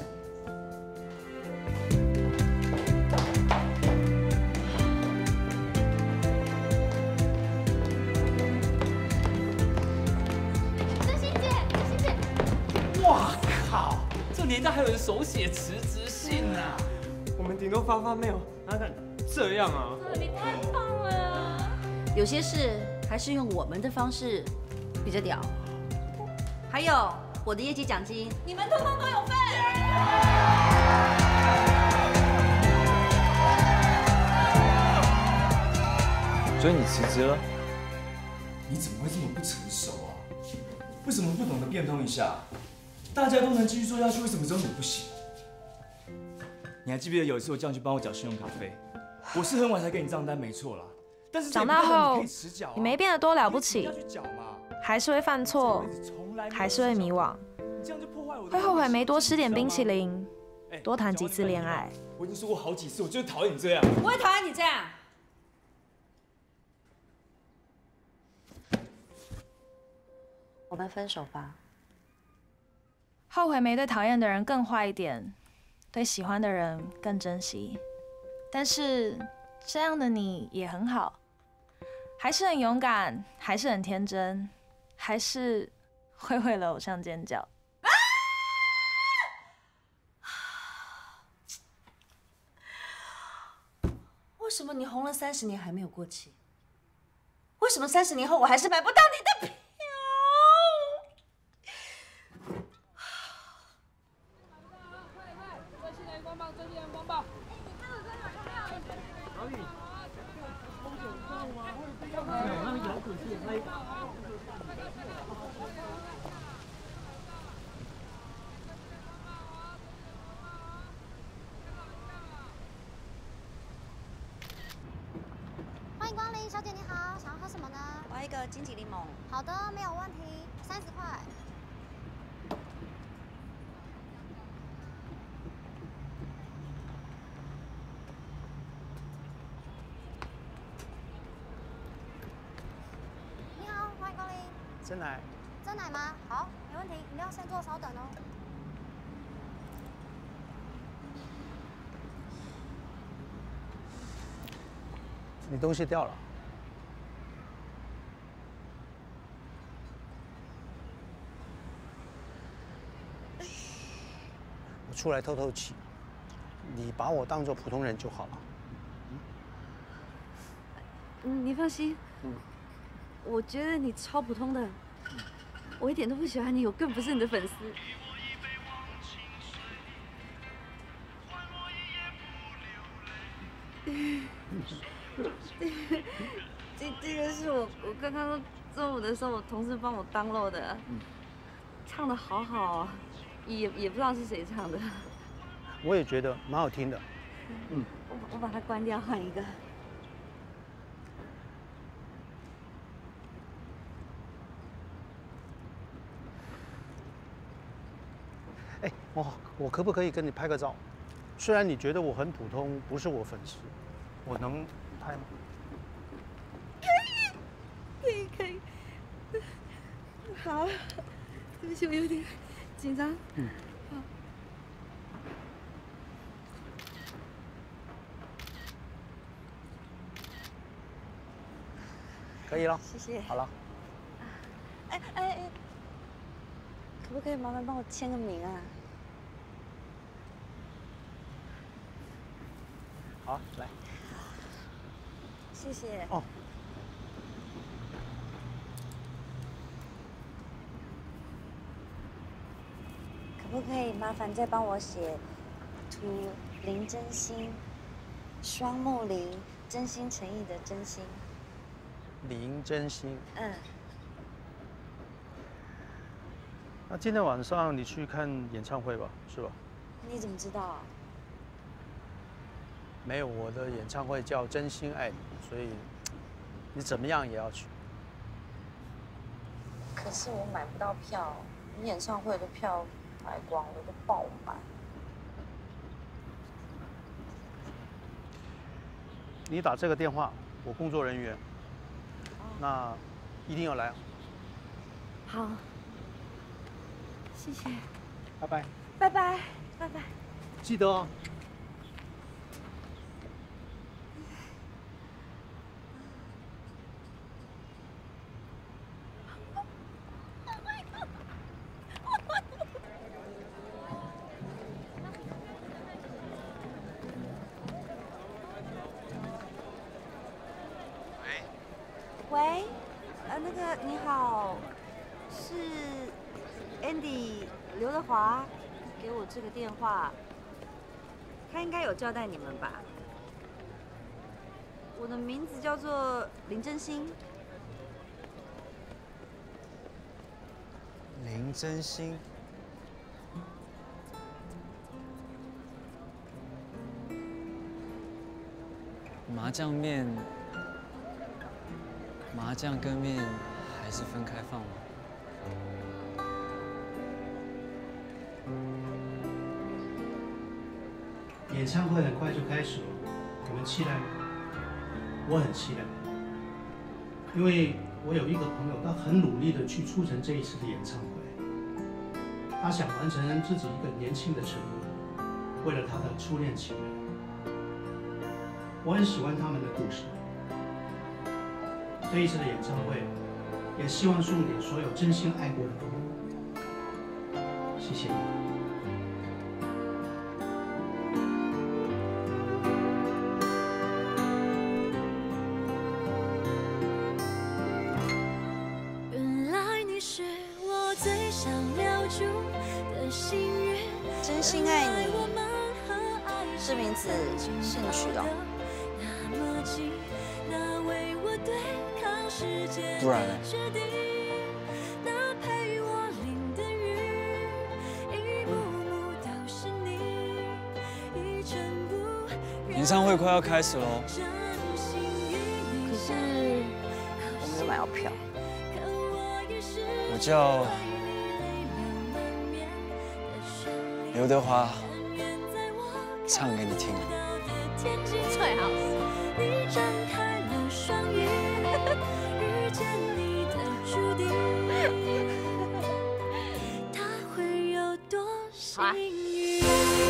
哇靠！这年代还有人手写辞职信呢、啊？ 我们顶多发发 mail， 哪敢这样啊？ 你太棒了！有些事还是用我们的方式比较屌。还有我的业绩奖金，你们通通都有份。 所以你辞职了？ 你怎么会这么不成熟啊？为什么不懂得变通一下？ 大家都能继续做下去，为什么只有你不行？你还记不记得有一次我叫你去帮我缴信用卡费？我是很晚才给你账单，没错啦。但是长大后，你没变得多了不起，还是会犯错，还是会迷惘，会后悔没多吃点冰淇淋，多谈几次恋爱。 我已经说过好几次，我就是讨厌你这样。 我会讨厌你这样。我们分手吧。 后悔没对讨厌的人更坏一点，对喜欢的人更珍惜。但是这样的你也很好，还是很勇敢，还是很天真，还是会为了偶像尖叫。啊！ 为什么你红了三十年还没有过气？为什么三十年后我还是买不到你的票？ 欢迎光临，小姐你好，想要喝什么呢？ 我要一个金桔柠檬。 好的，没有问题，三十块。你好，欢迎光临。 真奶。 真奶吗？好，没问题，饮料先做，稍等哦。 你东西掉了。我出来透透气，你把我当做普通人就好了。 嗯，你放心。嗯。我觉得你超普通的，我一点都不喜欢你，我更不是你的粉丝。 这这个是我我刚刚中午的时候，我同事帮我download的，嗯、唱的好好啊，也也不知道是谁唱的。 我也觉得蛮好听的。 嗯，我我把它关掉，换一个。 哎，我我可不可以跟你拍个照？虽然你觉得我很普通，不是我粉丝，我能拍吗？ 可以可以，好，对不起，我有点紧张。嗯。好。 可以了。 谢谢。 好了。 哎哎哎，可不可以麻烦帮我签个名啊？ 好，来。 谢谢。 哦。 可不可以麻烦再帮我写“图林真心”，双木林，真心诚意的真心。 林真心。 嗯。 那今天晚上你去看演唱会吧，是吧？ 你怎么知道啊？ 没有，我的演唱会叫《真心爱你》，所以你怎么样也要去。 可可是我买不到票，你演唱会的票买光了，都爆满。 你打这个电话，我工作人员，那一定要来。 好，谢谢， 拜拜。 拜拜，拜拜。 记得哦。 喂，呃，那个你好，是 Andy 刘德华给我这个电话，他应该有交代你们吧？我的名字叫做林真心。 林真心。麻酱面。 麻酱跟面还是分开放吗？ 演唱会很快就开始了，你们期待吗？我很期待，因为我有一个朋友，他很努力的去促成这一次的演唱会，他想完成自己一个年轻的承诺，为了他的初恋情人。我很喜欢他们的故事。 这一次的演唱会，也希望送给所有真心爱过的人。谢谢你。 原来你是我最想留住的幸运。 真心爱你，这名字是你取的。 不然呢？演唱会快要开始喽， 可是我没有买到票。 我叫刘德华，唱给你听。 最好是。你张开了双眼。 遇见你的注定，他会有多幸运？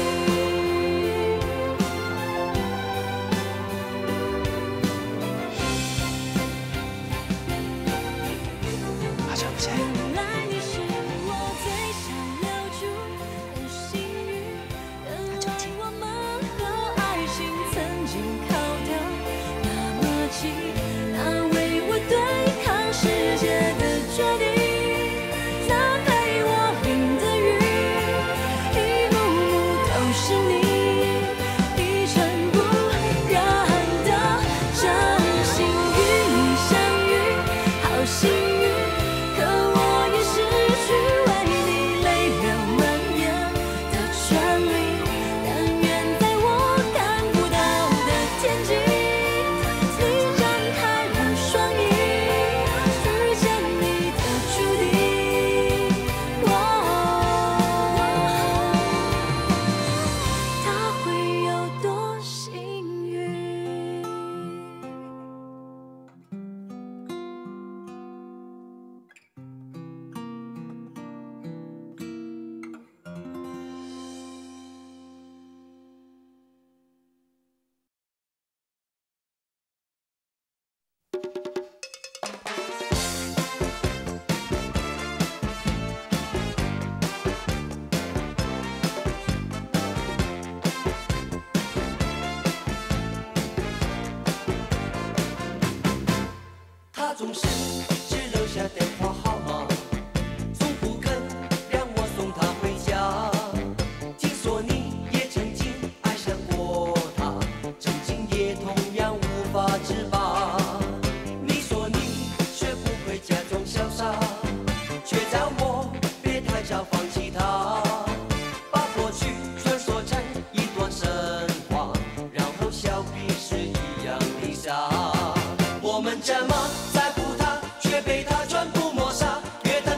阿强不见。 原来你是我最想留住的幸运，跟爱我们和爱情曾经靠得那么近。 对抗世界的决定，那陪我淋的雨，一幕幕都是你，一尘不染的真心与你相遇，好幸运，可我也失去为你泪流满面的权利，但愿在我看不到的天际。 总是只留下电话号码，从不肯让我送她回家。听说你也曾经爱上过她，曾经也同样无法自拔。你说你学不会假装潇洒，却叫我别太早放弃她，把过去传说成一段神话，然后笑彼此一样的傻。我们这么。 被他全部抹杀，越疼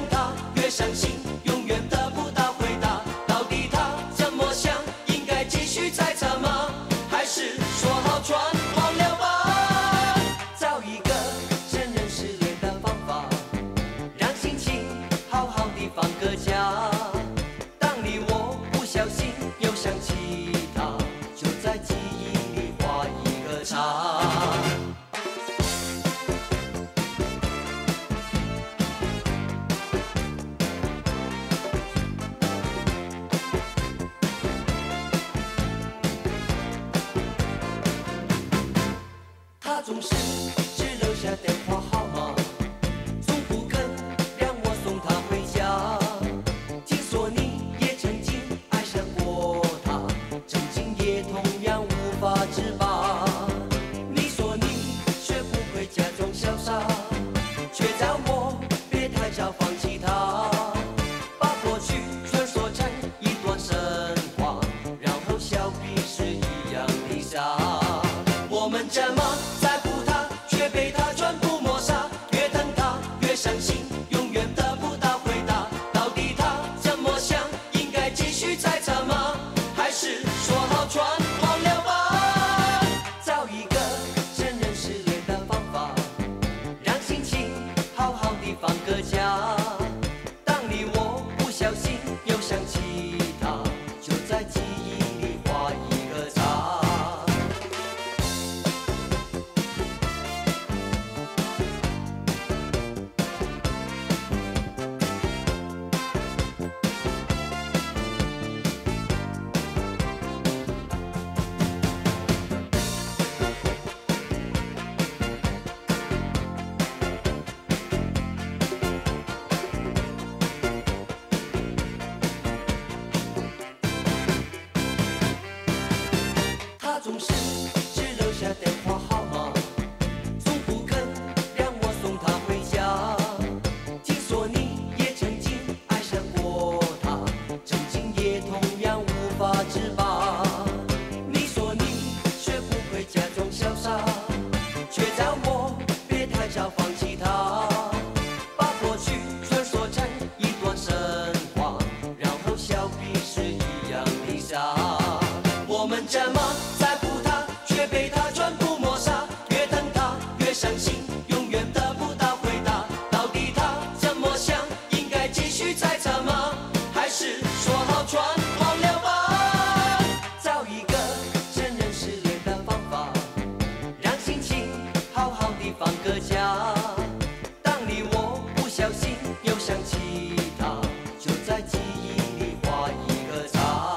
少放弃它，把过去传说成一段神话，然后笑彼是一样的傻。我们这么在乎它，却被它全部抹杀，越疼它越伤心，永远得不到回答。到底它怎么想？应该继续猜测吗？还是说好全忘了吧？找一个承认失恋的方法，让心情好好地放个假。当你我不小心又想起他，就在记忆里画一个叉。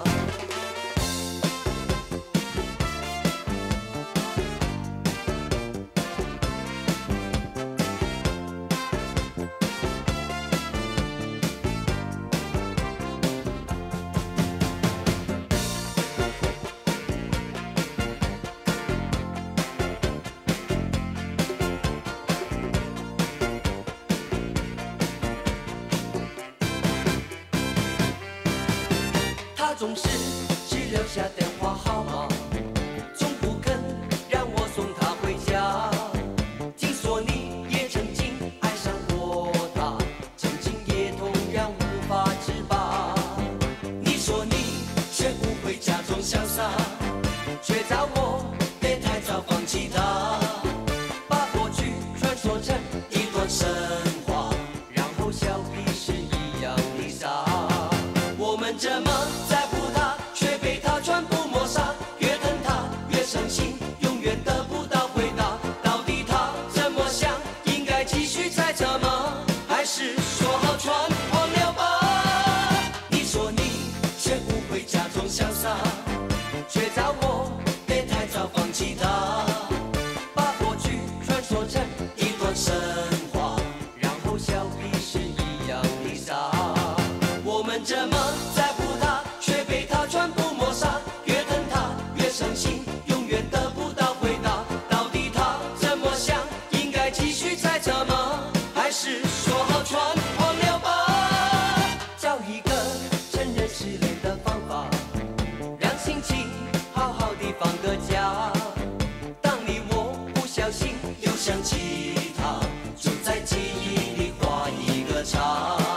他总是只留下电话号码，从不肯让我送他回家。听说你也曾经爱上过他，曾经也同样无法自拔。你说你学不会假装潇洒，却叫我别太早放弃他，把过去传说成一段神话，然后笑彼是一样的傻。我们这么在乎他，却被他全部抹杀，越疼他越伤心，永远得不到回答。到底他怎么想？应该继续猜测吗？还是说好全忘了吧？你说你学不会假装潇洒，却叫我别太早放弃他，把过去传说成一段神话，然后笑彼是一样的傻。我们这么在乎他，却被他全部抹杀，越疼他越伤心，永远得不到回答。到底他怎么想？应该继续猜测吗？还是说好全忘了吧？找一个承认失恋的方法，让心情好好地放个假。当你我不小心又想起他，就在记忆里画一个叉。